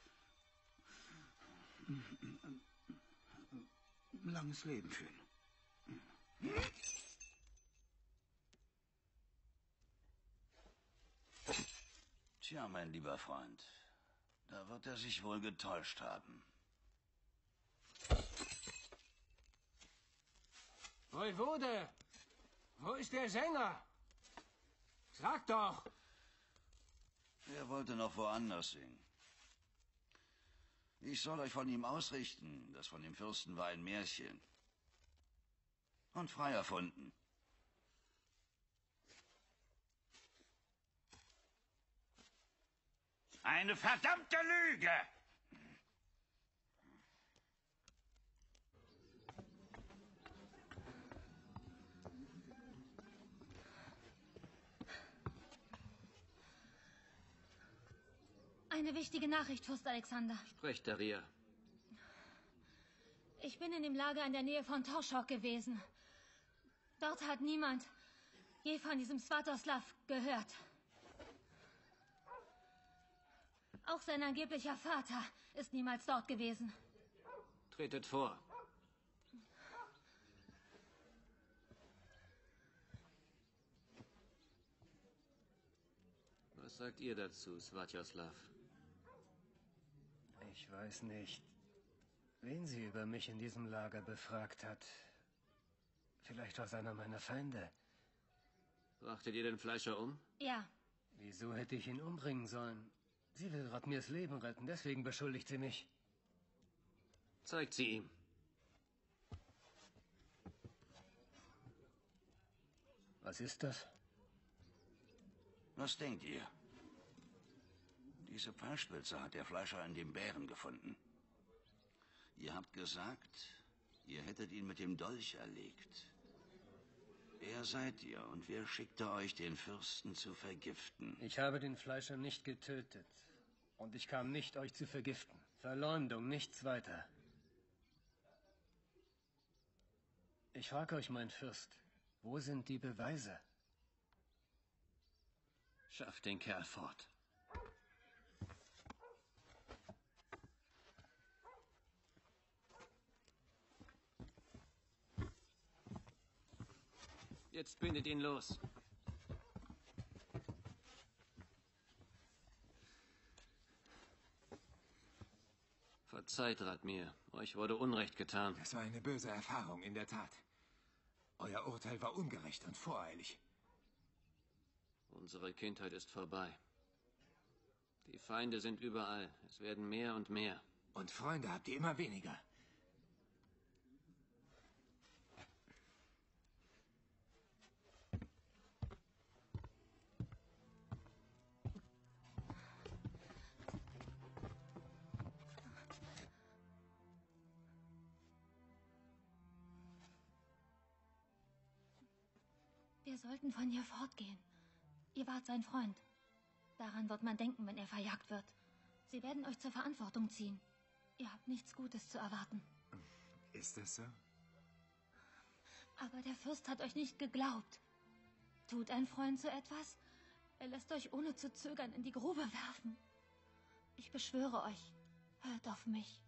langes Leben führen. Tja, mein lieber Freund, da wird er sich wohl getäuscht haben. Voivode, wo ist der Sänger? Sag doch! Er wollte noch woanders singen. Ich soll euch von ihm ausrichten. Das von dem Fürsten war ein Märchen. Und frei erfunden. Eine verdammte Lüge! Eine wichtige Nachricht, Fürst Alexander. Sprecht, Daria. Ich bin in dem Lager in der Nähe von Torschok gewesen. Dort hat niemand je von diesem Svatoslav gehört. Auch sein angeblicher Vater ist niemals dort gewesen. Tretet vor. Was sagt ihr dazu, Svatoslav? Ich weiß nicht, wen sie über mich in diesem Lager befragt hat. Vielleicht aus einer meiner Feinde. Brachtet ihr den Fleischer um? Ja. Wieso hätte ich ihn umbringen sollen? Sie will Radmirs Leben retten, deswegen beschuldigt sie mich. Zeigt sie ihm. Was ist das? Was denkt ihr? Diese Pfeilspitze hat der Fleischer in dem Bären gefunden. Ihr habt gesagt, ihr hättet ihn mit dem Dolch erlegt. Wer seid ihr und wer schickte euch, den Fürsten zu vergiften? Ich habe den Fleischer nicht getötet. Und ich kam nicht, euch zu vergiften. Verleumdung, nichts weiter. Ich frage euch, mein Fürst, wo sind die Beweise? Schafft den Kerl fort. Jetzt bindet ihn los. Verzeiht, Radmir. Euch wurde Unrecht getan. Das war eine böse Erfahrung, in der Tat. Euer Urteil war ungerecht und voreilig. Unsere Kindheit ist vorbei. Die Feinde sind überall. Es werden mehr und mehr. Und Freunde habt ihr immer weniger. Wir sollten von hier fortgehen. Ihr wart sein Freund. Daran wird man denken, wenn er verjagt wird. Sie werden euch zur Verantwortung ziehen. Ihr habt nichts Gutes zu erwarten. Ist das so? Aber der Fürst hat euch nicht geglaubt. Tut ein Freund so etwas? Er lässt euch ohne zu zögern in die Grube werfen. Ich beschwöre euch, hört auf mich.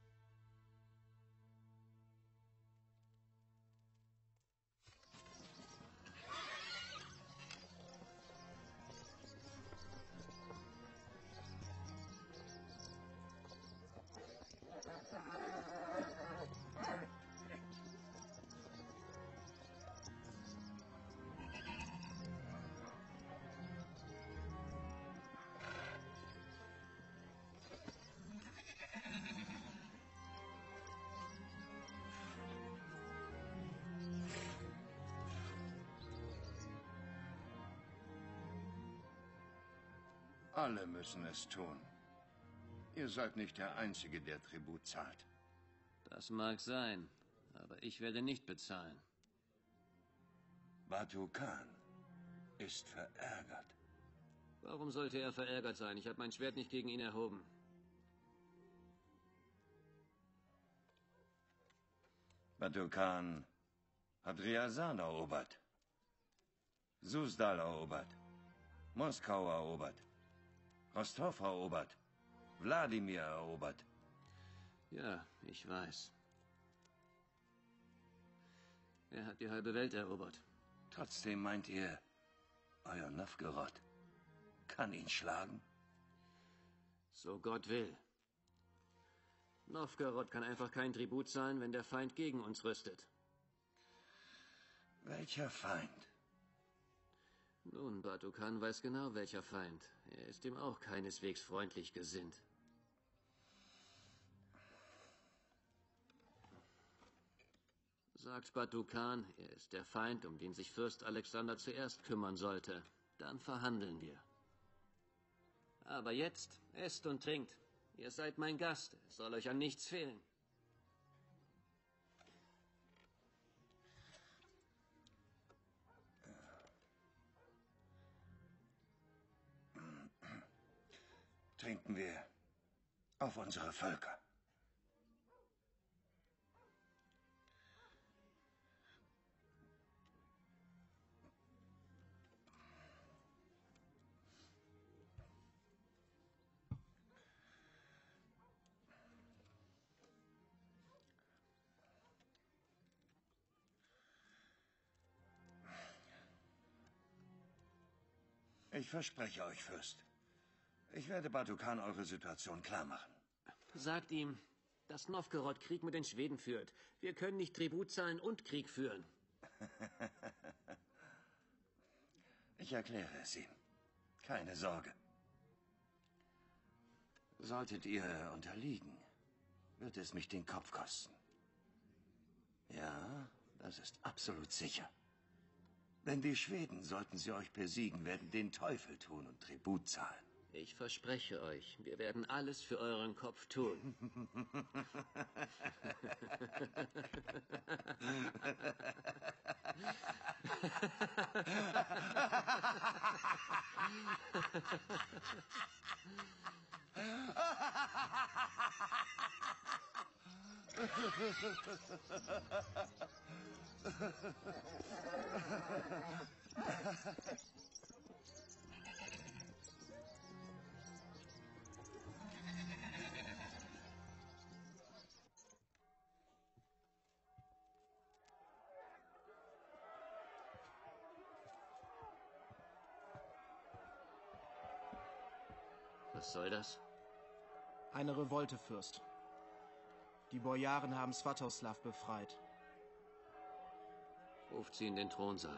Alle müssen es tun. Ihr seid nicht der Einzige, der Tribut zahlt. Das mag sein, aber ich werde nicht bezahlen. Batu Khan ist verärgert. Warum sollte er verärgert sein? Ich habe mein Schwert nicht gegen ihn erhoben. Batu Khan hat Ryazan erobert. Susdal erobert. Moskau erobert. Rostov erobert. Wladimir erobert. Ja, ich weiß. Er hat die halbe Welt erobert. Trotzdem meint ihr, euer Novgorod kann ihn schlagen? So Gott will. Novgorod kann einfach kein Tribut sein, wenn der Feind gegen uns rüstet. Welcher Feind? Nun, Batu-Khan weiß genau, welcher Feind. Er ist ihm auch keineswegs freundlich gesinnt. Sagt Batu-Khan, er ist der Feind, um den sich Fürst Alexander zuerst kümmern sollte. Dann verhandeln wir. Aber jetzt, esst und trinkt. Ihr seid mein Gast. Es soll euch an nichts fehlen. Trinken wir auf unsere Völker. Ich verspreche euch, Fürst. Ich werde Batu-Khan eure Situation klar machen. Sagt ihm, dass Novgorod Krieg mit den Schweden führt. Wir können nicht Tribut zahlen und Krieg führen. Ich erkläre es ihm. Keine Sorge. Solltet ihr unterliegen, wird es mich den Kopf kosten. Ja, das ist absolut sicher. Denn die Schweden, sollten sie euch besiegen, werden den Teufel tun und Tribut zahlen. Ich verspreche euch, wir werden alles für euren Kopf tun. Was soll das? Eine Revolte, Fürst. Die Bojaren haben Svatoslav befreit. Ruft sie in den Thronsaal.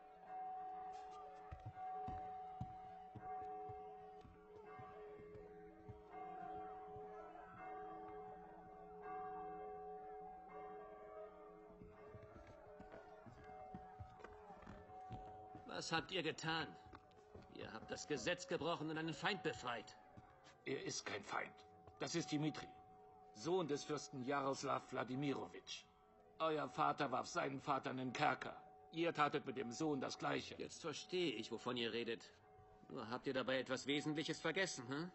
Was habt ihr getan? Ihr habt das Gesetz gebrochen und einen Feind befreit. Er ist kein Feind. Das ist Dimitri, Sohn des Fürsten Jaroslav Wladimirowitsch. Euer Vater warf seinen Vater in den Kerker. Ihr tatet mit dem Sohn das Gleiche. Jetzt verstehe ich, wovon ihr redet. Nur habt ihr dabei etwas Wesentliches vergessen, hm?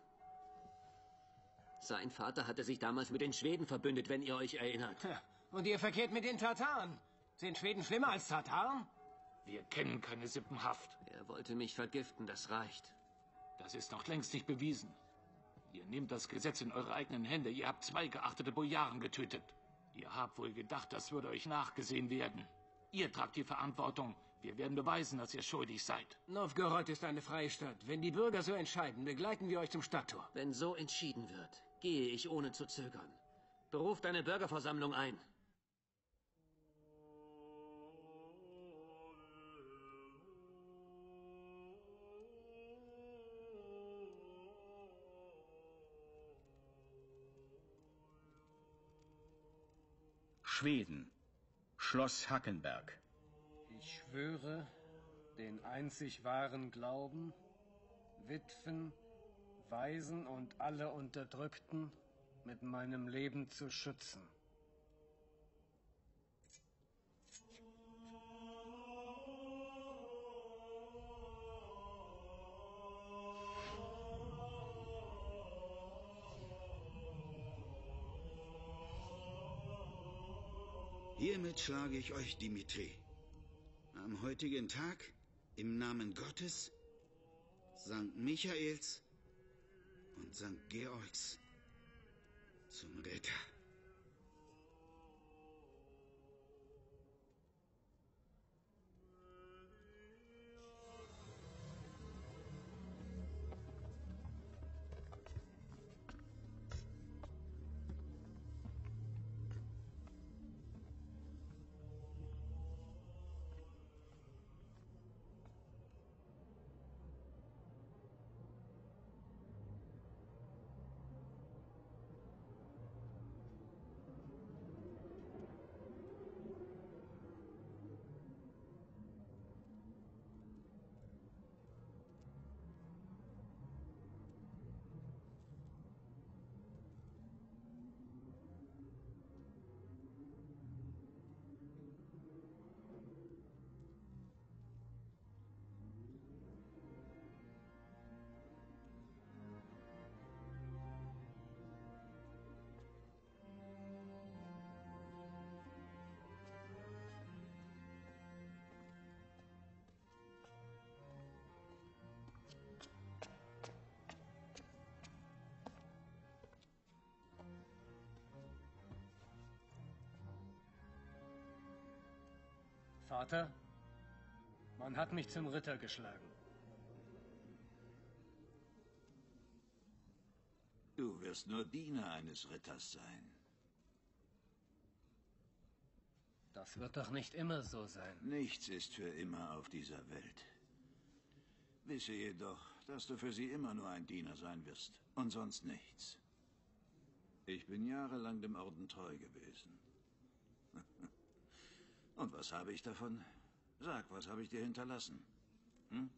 Sein Vater hatte sich damals mit den Schweden verbündet, wenn ihr euch erinnert. Und ihr verkehrt mit den Tataren. Sind Schweden schlimmer als Tataren? Wir kennen keine Sippenhaft. Er wollte mich vergiften, das reicht. Das ist noch längst nicht bewiesen. Ihr nehmt das Gesetz in eure eigenen Hände. Ihr habt 2 geachtete Bojaren getötet. Ihr habt wohl gedacht, das würde euch nachgesehen werden. Ihr tragt die Verantwortung. Wir werden beweisen, dass ihr schuldig seid. Novgorod ist eine freie Stadt. Wenn die Bürger so entscheiden, begleiten wir euch zum Stadttor. Wenn so entschieden wird, gehe ich ohne zu zögern. Beruft eine Bürgerversammlung ein. Schweden. Schloss Hackenberg. Ich schwöre, den einzig wahren Glauben, Witwen, Waisen und alle Unterdrückten mit meinem Leben zu schützen. Hiermit schlage ich euch, Dimitri. Am heutigen Tag Im Namen Gottes, Sankt Michaels und Sankt Georgs zum Ritter. Vater, man hat mich zum Ritter geschlagen. Du wirst nur Diener eines Ritters sein. Das wird doch nicht immer so sein. Nichts ist für immer auf dieser Welt. Wisse jedoch, dass du für sie immer nur ein Diener sein wirst und sonst nichts. Ich bin jahrelang dem Orden treu gewesen. Und was habe ich davon? Sag, was habe ich dir hinterlassen? Hm?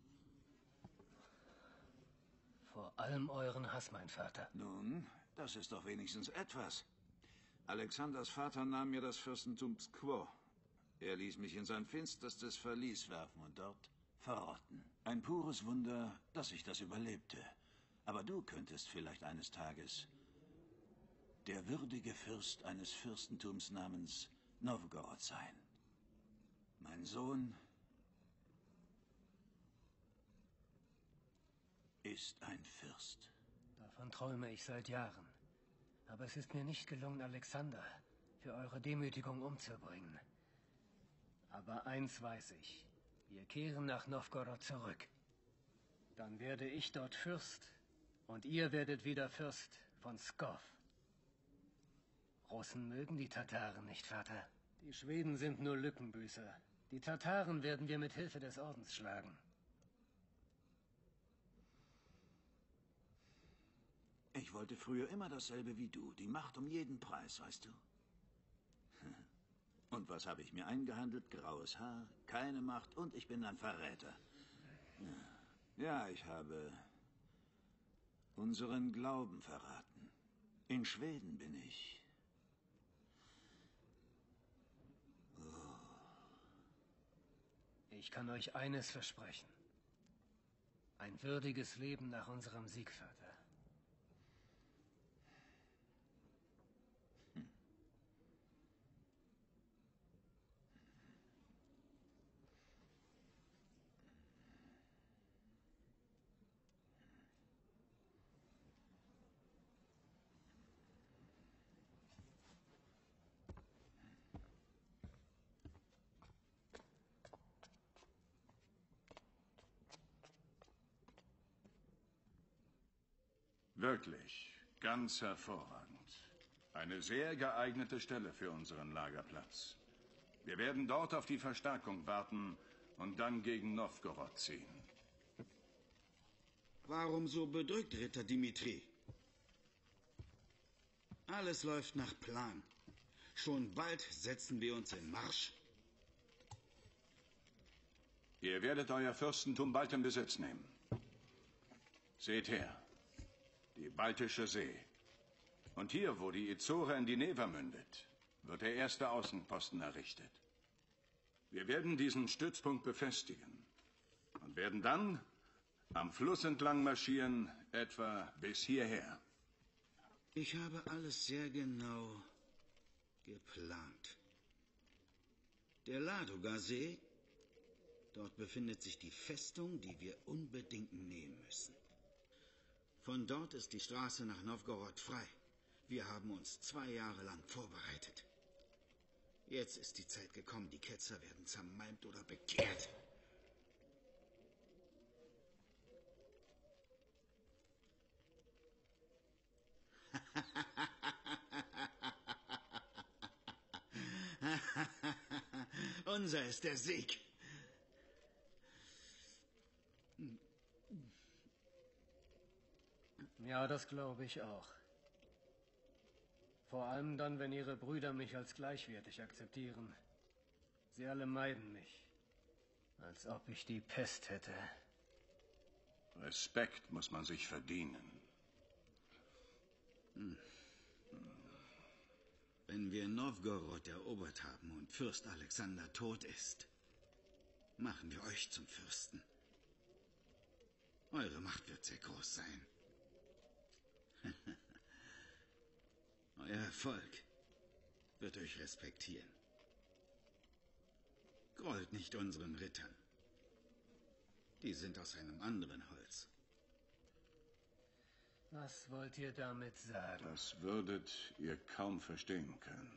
Vor allem euren Hass, mein Vater. Nun, das ist doch wenigstens etwas. Alexanders Vater nahm mir das Fürstentum Pskwo. Er ließ mich in sein finsterstes Verlies werfen und dort verrotten. Ein pures Wunder, dass ich das überlebte. Aber du könntest vielleicht eines Tages der würdige Fürst eines Fürstentums namens Nowgorod sein. Mein Sohn ist ein Fürst. Davon träume ich seit Jahren. Aber es ist mir nicht gelungen, Alexander für eure Demütigung umzubringen. Aber eins weiß ich. Wir kehren nach Nowgorod zurück. Dann werde ich dort Fürst und ihr werdet wieder Fürst von Pskov. Russen mögen die Tataren nicht, Vater. Die Schweden sind nur Lückenbüßer. Die Tataren werden wir mit Hilfe des Ordens schlagen. Ich wollte früher immer dasselbe wie du. Die Macht um jeden Preis, weißt du? Und was habe ich mir eingehandelt? Graues Haar, keine Macht und ich bin ein Verräter. Ja, ich habe unseren Glauben verraten. In Schweden bin ich. Ich kann euch eines versprechen. Ein würdiges Leben nach unserem Sieg, Vater. Wirklich, ganz hervorragend. Eine sehr geeignete Stelle für unseren Lagerplatz. Wir werden dort auf die Verstärkung warten und dann gegen Nowgorod ziehen. Warum so bedrückt, Ritter Dimitri? Alles läuft nach Plan. Schon bald setzen wir uns in Marsch. Ihr werdet euer Fürstentum bald in Besitz nehmen. Seht her. Die Baltische See. Und hier, wo die Izore in die Newa mündet, wird der erste Außenposten errichtet. Wir werden diesen Stützpunkt befestigen und werden dann am Fluss entlang marschieren, etwa bis hierher. Ich habe alles sehr genau geplant. Der Ladoga-See Dort befindet sich die Festung, die wir unbedingt nehmen müssen. Von dort ist die Straße nach Nowgorod frei. Wir haben uns 2 Jahre lang vorbereitet. Jetzt ist die Zeit gekommen, die Ketzer werden zermalmt oder bekehrt. Unser ist der Sieg. Ja, das glaube ich auch. Vor allem dann, wenn Ihre Brüder mich als gleichwertig akzeptieren. Sie alle meiden mich. Als ob ich die Pest hätte. Respekt muss man sich verdienen. Wenn wir Nowgorod erobert haben und Fürst Alexander tot ist, machen wir euch zum Fürsten. Eure Macht wird sehr groß sein. Euer Volk wird euch respektieren. Grollt nicht unseren Rittern. Die sind aus einem anderen Holz. Was wollt ihr damit sagen? Das würdet ihr kaum verstehen können.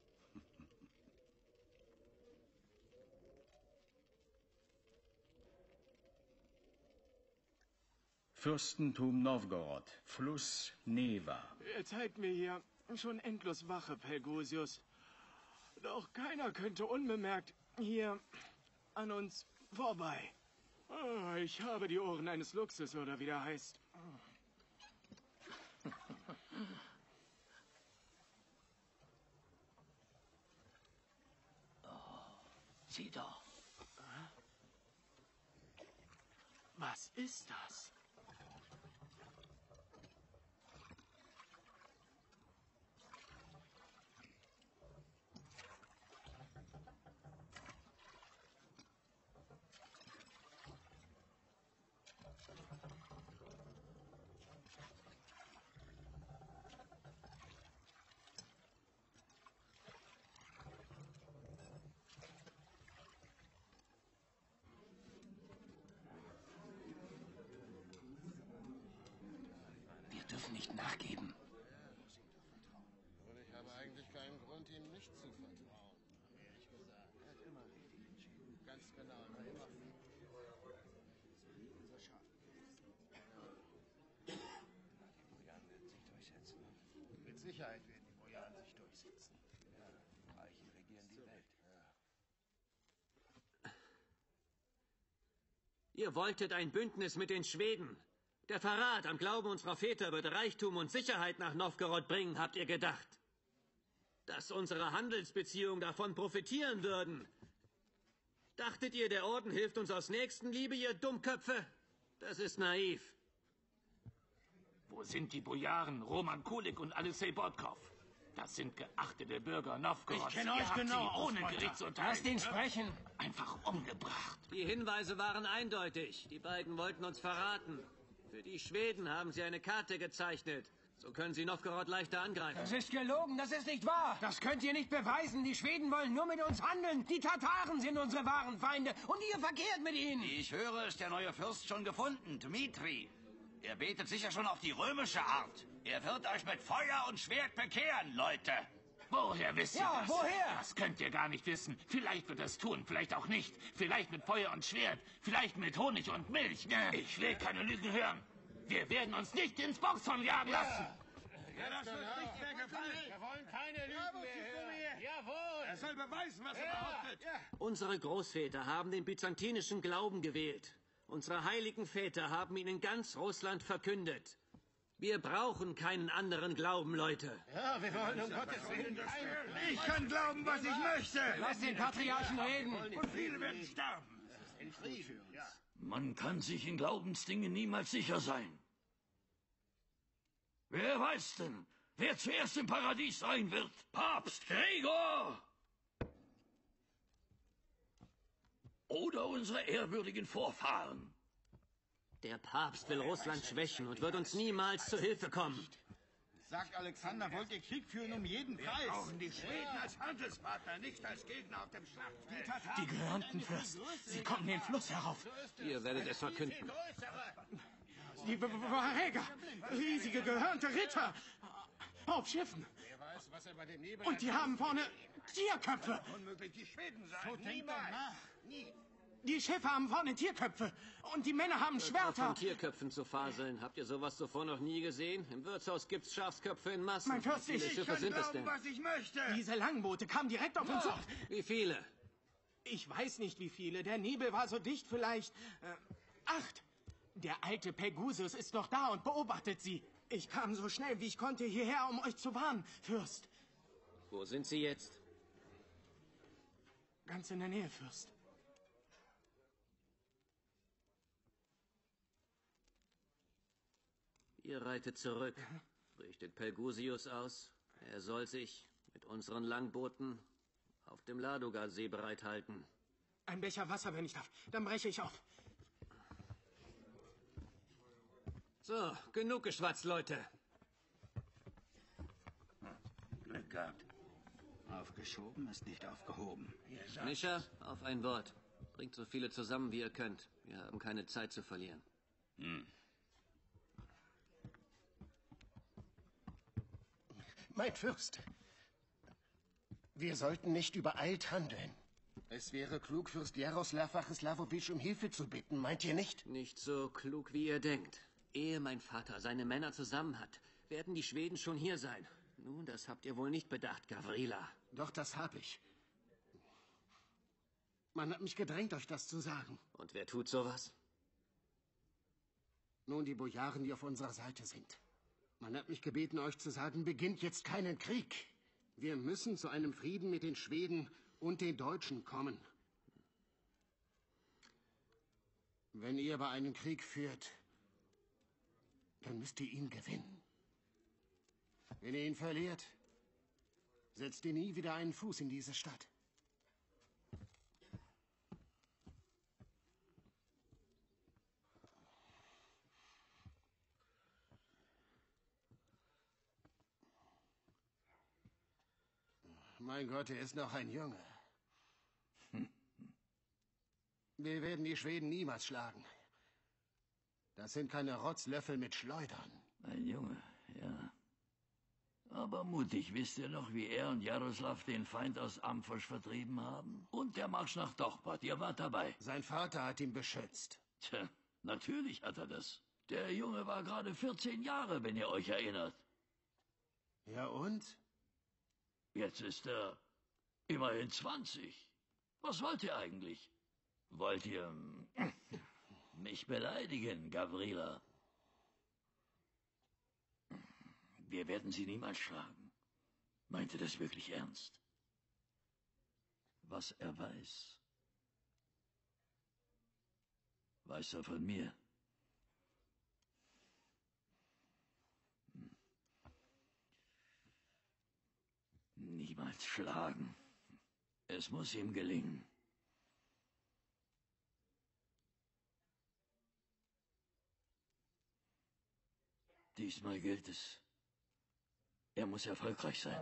Fürstentum Nowgorod, Fluss Neva. Ihr zeigt mir hier schon endlos Wache, Pelgusius. Doch keiner könnte unbemerkt hier an uns vorbei. Oh, ich habe die Ohren eines Luchses, oder wie der heißt. Sieh doch. Was ist das? Wir dürfen nicht nachgeben. Und ich habe eigentlich keinen Grund, ihm nicht zu vertrauen. Ehrlich gesagt. Er hat immer richtig entschieden. Ganz genau. Er war immer unser Schaf. Die Bojanen werden sich durchsetzen. Mit Sicherheit werden die Bojanen sich durchsetzen. Ja, Reiche regieren die Welt. Ja. Ihr wolltet ein Bündnis mit den Schweden. Der Verrat am Glauben unserer Väter würde Reichtum und Sicherheit nach Nowgorod bringen, habt ihr gedacht. Dass unsere Handelsbeziehungen davon profitieren würden. Dachtet ihr, der Orden hilft uns aus Nächstenliebe, ihr Dummköpfe? Das ist naiv. Wo sind die Bojaren, Roman Kulik und Alexei Bodkov? Das sind geachtete Bürger Nowgorods. Ich kenne euch genau, ohne Gerichtsurteil. Lasst ihn sprechen. Einfach umgebracht. Die Hinweise waren eindeutig. Die beiden wollten uns verraten. Für die Schweden haben sie eine Karte gezeichnet. So können sie Nowgorod leichter angreifen. Das ist gelogen, das ist nicht wahr. Das könnt ihr nicht beweisen. Die Schweden wollen nur mit uns handeln. Die Tataren sind unsere wahren Feinde und ihr verkehrt mit ihnen. Wie ich höre, ist der neue Fürst schon gefunden, Dmitri. Er betet sicher schon auf die römische Art. Er wird euch mit Feuer und Schwert bekehren, Leute. Woher wisst ihr das? Woher? Das könnt ihr gar nicht wissen. Vielleicht wird er es tun, vielleicht auch nicht. Vielleicht mit Feuer und Schwert, vielleicht mit Honig und Milch. Ich will keine Lügen hören. Wir werden uns nicht ins Boxhorn jagen lassen. Ja, das wird nicht mehr gefallen. Wir wollen keine Lügen mehr hören. Jawohl. Er soll beweisen, was er behauptet. Unsere Großväter haben den byzantinischen Glauben gewählt. Unsere heiligen Väter haben ihn in ganz Russland verkündet. Wir brauchen keinen anderen Glauben, Leute. Ja, wir wollen um Gottes Willen Ich kann glauben, was ich möchte. Lass den Patriarchen reden. Und viele werden sterben. Man kann sich in Glaubensdingen niemals sicher sein. Wer weiß denn, wer zuerst im Paradies sein wird? Papst Gregor! Oder unsere ehrwürdigen Vorfahren? Der Papst will Russland schwächen und wird uns niemals zu Hilfe kommen. Sagt Alexander, wollt ihr Krieg führen um jeden Preis? Wir brauchen die Schweden als Handelspartner, nicht als Gegner auf dem Schlachtfeld. Die gehörnten Fürst. Sie kommen den Fluss herauf. Ihr werdet es verkünden. Die Varäger. Riesige, gehörnte Ritter. Auf Schiffen. Und die haben vorne Tierköpfe. Unmöglich die Schweden sein. So denkt doch nach. Nie. Die Schiffe haben vorne Tierköpfe. Und die Männer haben Schwerter. Von Tierköpfen zu faseln. Habt ihr sowas zuvor noch nie gesehen? Im Wirtshaus gibt's Schafsköpfe in Massen. Mein Fürst, Wie viele Schiffe sind es denn? Was ich möchte. Diese Langboote kamen direkt auf uns zu. Wie viele? Ich weiß nicht, wie viele. Der Nebel war so dicht, vielleicht 8. Der alte Pegusus ist noch da und beobachtet sie. Ich kam so schnell, wie ich konnte, hierher, um euch zu warnen, Fürst. Wo sind sie jetzt? Ganz in der Nähe, Fürst. Ihr reitet zurück, richtet Pelgusius aus. Er soll sich mit unseren Langbooten auf dem Ladoga-See bereithalten. Ein Becher Wasser, wenn ich darf. Dann breche ich auf. So, genug geschwatzt, Leute. Glück gehabt. Aufgeschoben ist nicht aufgehoben. Mischa, auf ein Wort. Bringt so viele zusammen, wie ihr könnt. Wir haben keine Zeit zu verlieren. Mein Fürst, wir sollten nicht übereilt handeln. Es wäre klug, Fürst Jaroslav Wacheslawowitsch um Hilfe zu bitten, meint ihr nicht? Nicht so klug, wie ihr denkt. Ehe mein Vater seine Männer zusammen hat, werden die Schweden schon hier sein. Nun, das habt ihr wohl nicht bedacht, Gavrila. Doch, das habe ich. Man hat mich gedrängt, euch das zu sagen. Und wer tut sowas? Nun, die Bojaren, die auf unserer Seite sind. Man hat mich gebeten, euch zu sagen, beginnt jetzt keinen Krieg. Wir müssen zu einem Frieden mit den Schweden und den Deutschen kommen. Wenn ihr aber einen Krieg führt, dann müsst ihr ihn gewinnen. Wenn ihr ihn verliert, setzt ihr nie wieder einen Fuß in diese Stadt. Mein Gott, er ist noch ein Junge. Wir werden die Schweden niemals schlagen. Das sind keine Rotzlöffel mit Schleudern. Ein Junge, ja. Aber mutig, wisst ihr noch, wie er und Jaroslav den Feind aus Amfosch vertrieben haben? Und der Marsch nach Dochbot, ihr wart dabei. Sein Vater hat ihn beschützt. Tja, natürlich hat er das. Der Junge war gerade 14 Jahre, wenn ihr euch erinnert. Ja und? Jetzt ist er immerhin 20. Was wollt ihr eigentlich? Wollt ihr mich beleidigen, Gavrila? Wir werden sie niemals schlagen. Meint ihr das wirklich ernst? Was er weiß, weiß er von mir. Niemals schlagen. Es muss ihm gelingen. Diesmal gilt es. Er muss erfolgreich sein.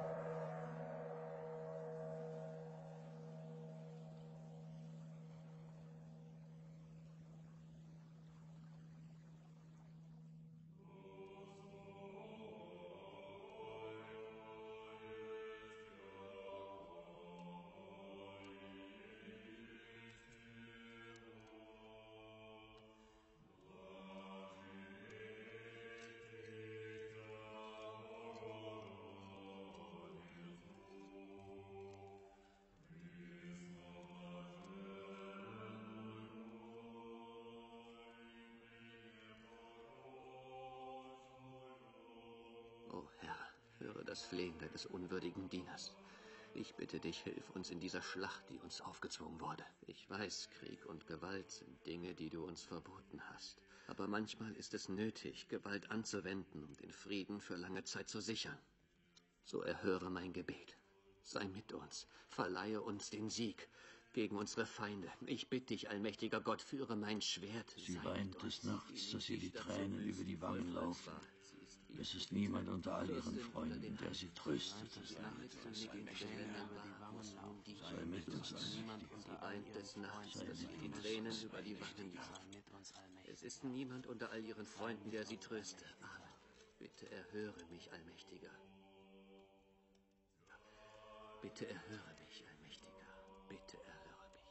Oh Herr, höre das Flehen deines unwürdigen Dieners. Ich bitte dich, hilf uns in dieser Schlacht, die uns aufgezwungen wurde. Ich weiß, Krieg und Gewalt sind Dinge, die du uns verboten hast. Aber manchmal ist es nötig, Gewalt anzuwenden, um den Frieden für lange Zeit zu sichern. So erhöre mein Gebet. Sei mit uns. Verleihe uns den Sieg gegen unsere Feinde. Ich bitte dich, allmächtiger Gott, führe mein Schwert. Sie weint des Nachts, dass ihr die Tränen über die Wangen laufen. Es ist niemand unter all ihren Freunden, der sie tröstete. Sei mit uns allmächtiger. Die Tränen über die Wangen ließ. Es ist niemand unter all ihren Freunden, der sie tröste. Amen. Bitte erhöre mich, Allmächtiger. Bitte erhöre mich, Allmächtiger. Bitte erhöre mich.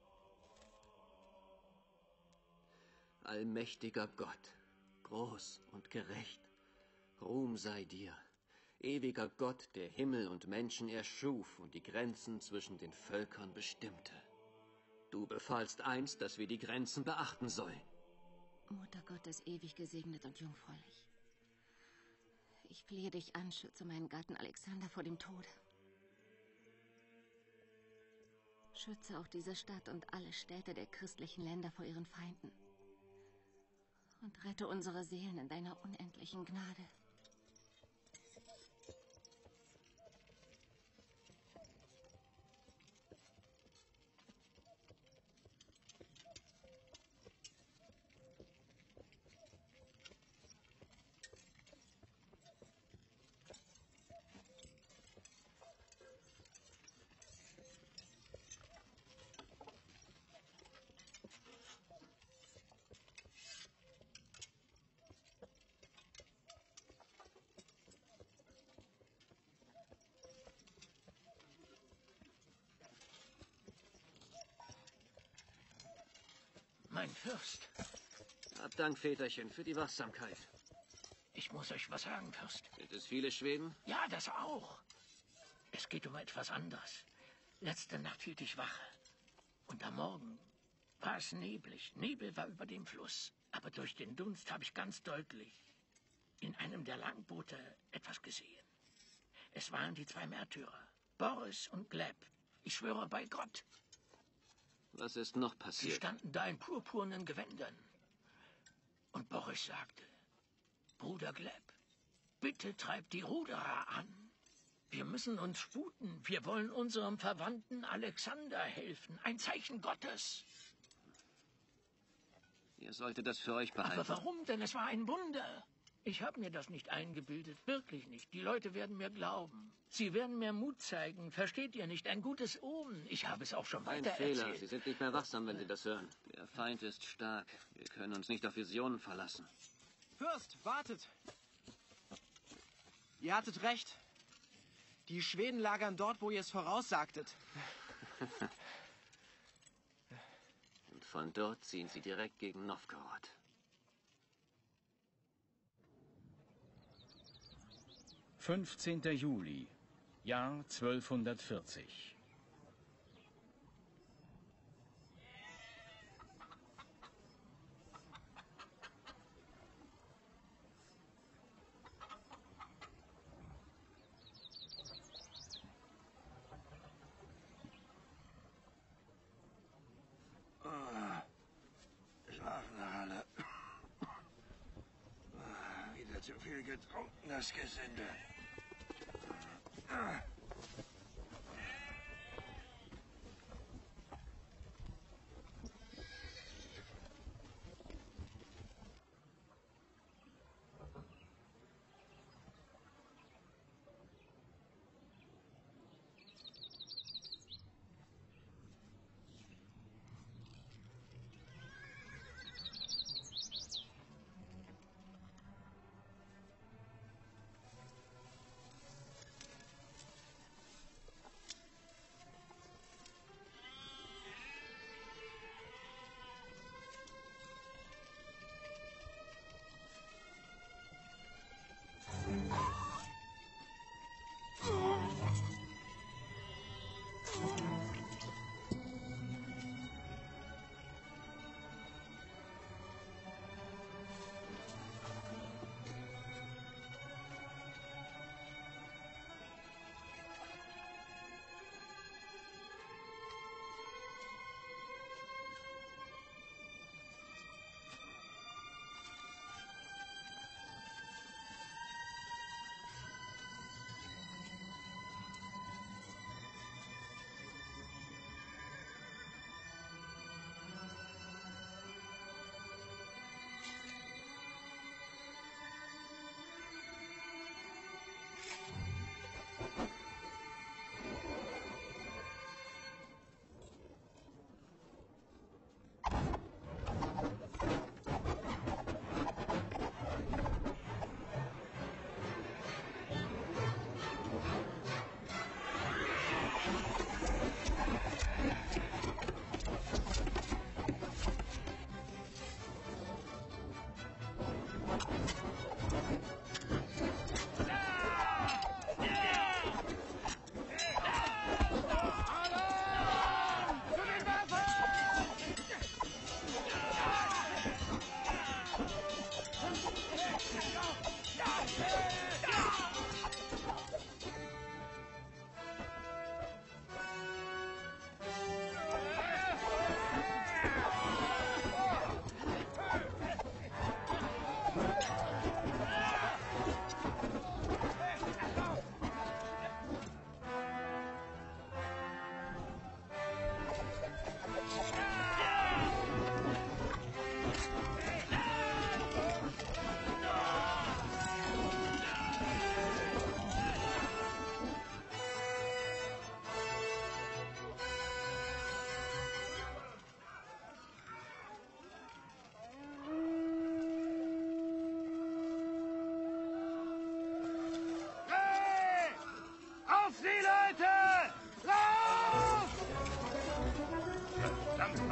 Allmächtiger Gott, groß und gerecht, Ruhm sei dir. Ewiger Gott, der Himmel und Menschen erschuf und die Grenzen zwischen den Völkern bestimmte. Du befahlst einst, dass wir die Grenzen beachten sollen. Mutter Gottes, ewig gesegnet und jungfräulich. Ich flehe dich an, schütze meinen Gatten Alexander vor dem Tode. Schütze auch diese Stadt und alle Städte der christlichen Länder vor ihren Feinden. Und rette unsere Seelen in deiner unendlichen Gnade. Mein Fürst. Hab Dank, Väterchen, für die Wachsamkeit. Ich muss euch was sagen, Fürst. Sind es viele Schweden? Ja, das auch. Es geht um etwas anderes. Letzte Nacht hielt ich Wache. Und am Morgen war es neblig. Nebel war über dem Fluss. Aber durch den Dunst habe ich ganz deutlich in einem der Langboote etwas gesehen. Es waren die 2 Märtyrer, Boris und Gleb. Ich schwöre bei Gott. Was ist noch Sie passiert? standen da in purpurnen Gewändern. Und Boris sagte, Bruder Gleb, bitte treib die Ruderer an. Wir müssen uns sputen. Wir wollen unserem Verwandten Alexander helfen. Ein Zeichen Gottes. Ihr solltet das für euch behalten. Aber warum denn? Es war ein Wunder. Ich habe mir das nicht eingebildet. Wirklich nicht. Die Leute werden mir glauben. Sie werden mir Mut zeigen. Versteht ihr nicht? Ein gutes Omen. Ich habe es auch schon Ein weiter Fehler. erzählt. Sie sind nicht mehr wachsam, wenn Sie das hören. Der Feind ist stark. Wir können uns nicht auf Visionen verlassen. Fürst, wartet! Ihr hattet recht. Die Schweden lagern dort, wo ihr es voraussagtet. Und von dort ziehen sie direkt gegen Novgorod. »15. Juli, Jahr 1240. Schlafen alle. Wieder zu viel getrunken, das Gesinde.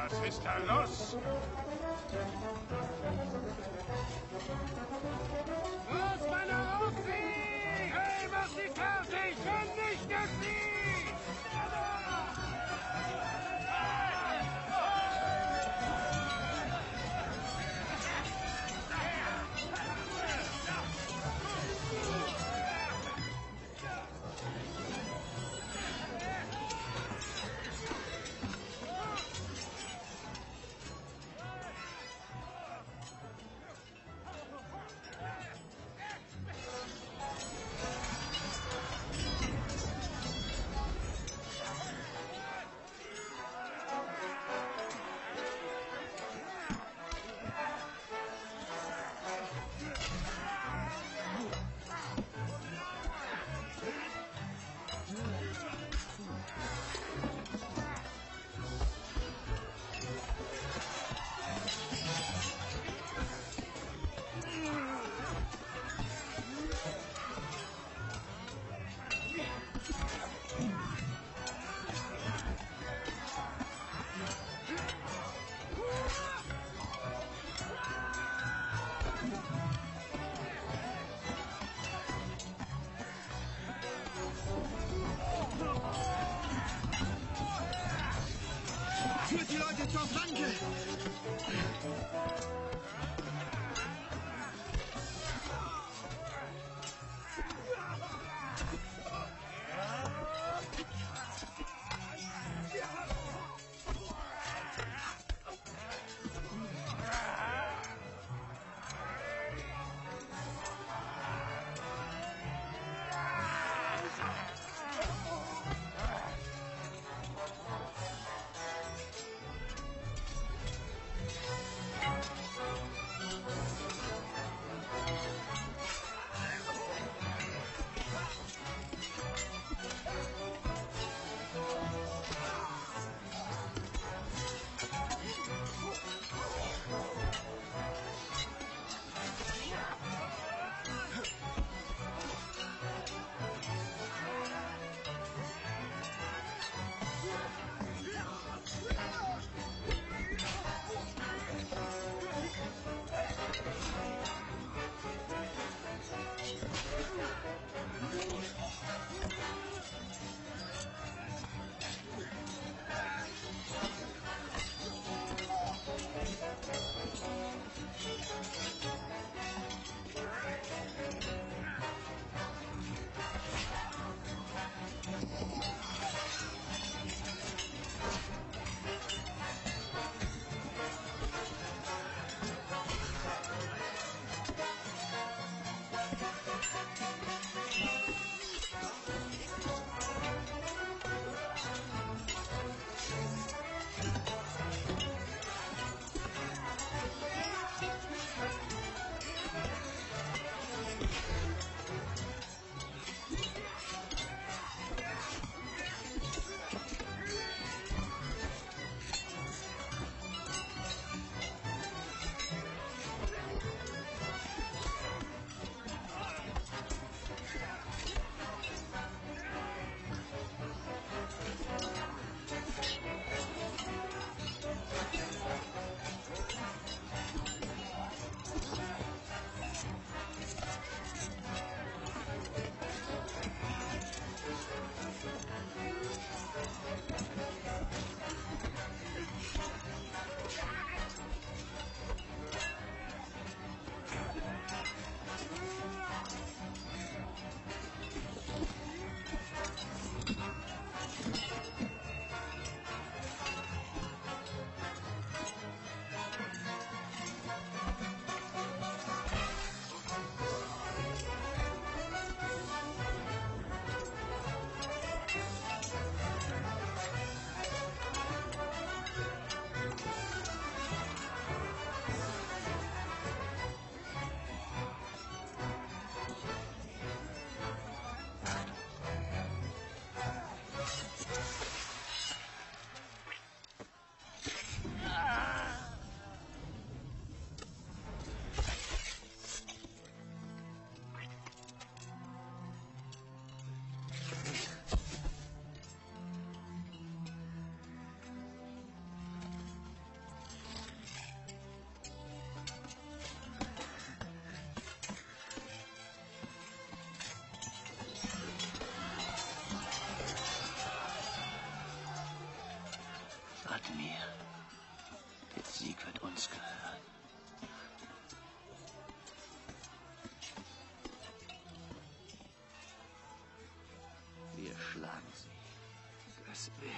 Was ist da los? Los, Männer, auf sie! Hey, mach sie fertig! Vernichtet sie! Führt die Leute zur Flanke!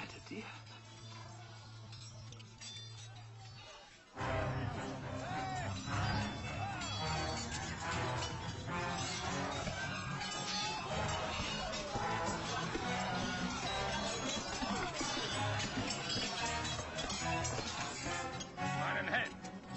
Gestattet ihr? Meinen Helm!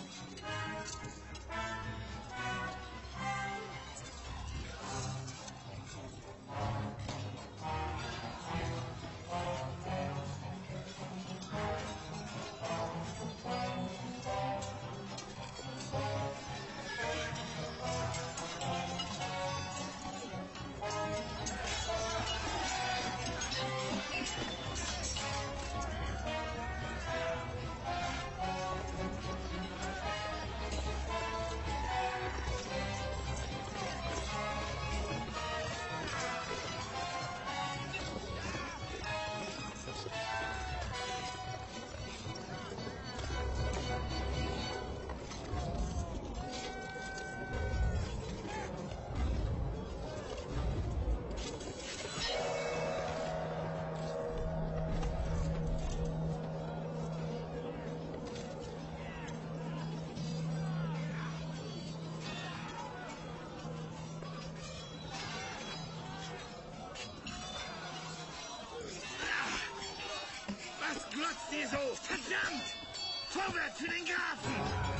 Was glotzt ihr so? Verdammt! Vorwärts für den Grafen!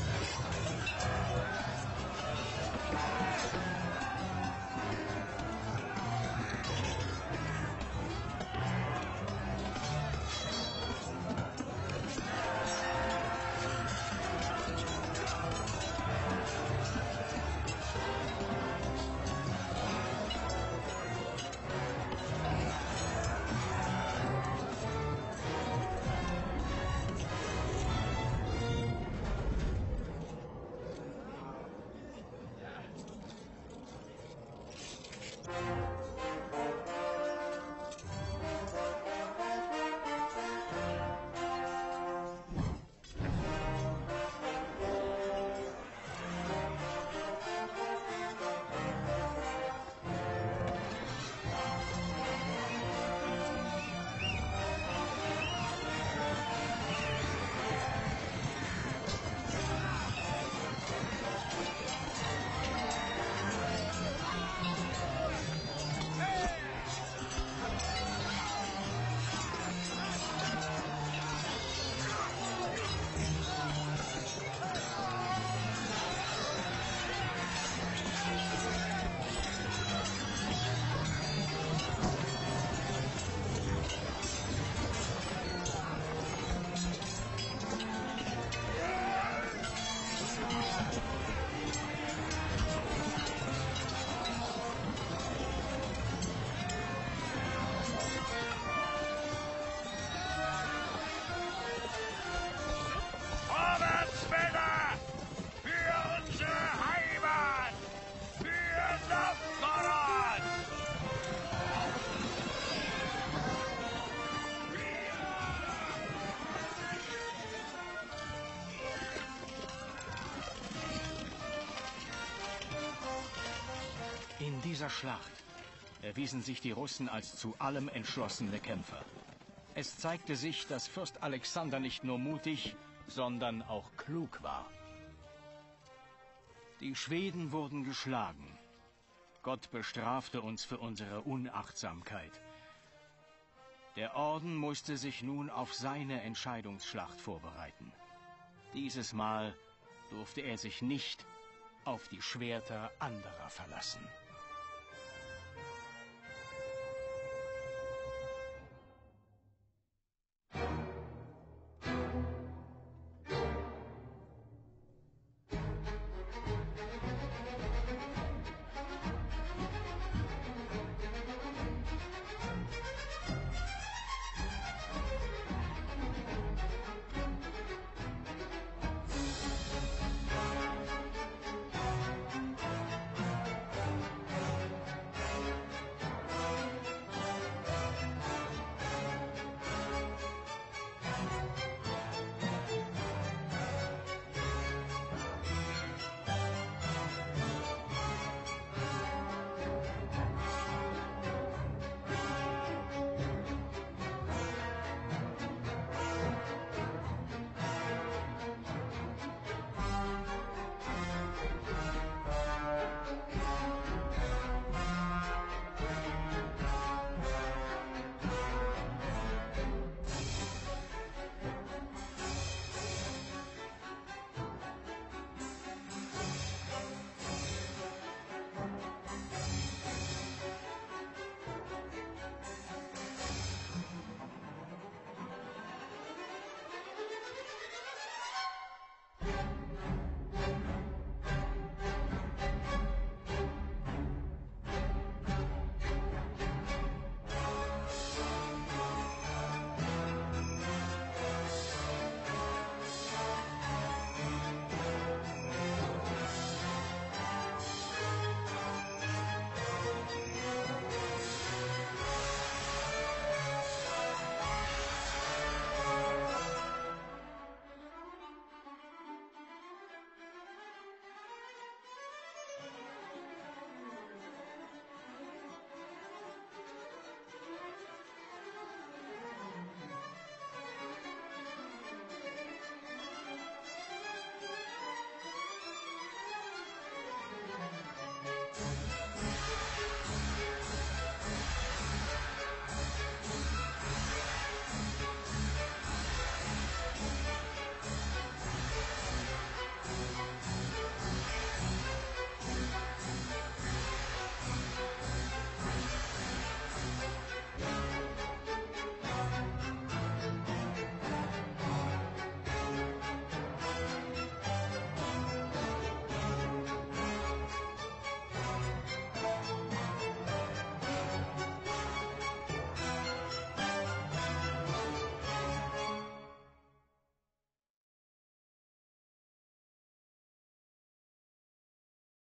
Vorwärts, Männer! Für unsere Heimat! Für Novgorod! In dieser Schlacht erwiesen sich die Russen als zu allem entschlossene Kämpfer. Es zeigte sich, dass Fürst Alexander nicht nur mutig, sondern auch klug war. Die Schweden wurden geschlagen. Gott bestrafte uns für unsere Unachtsamkeit. Der Orden musste sich nun auf seine Entscheidungsschlacht vorbereiten. Dieses Mal durfte er sich nicht auf die Schwerter anderer verlassen.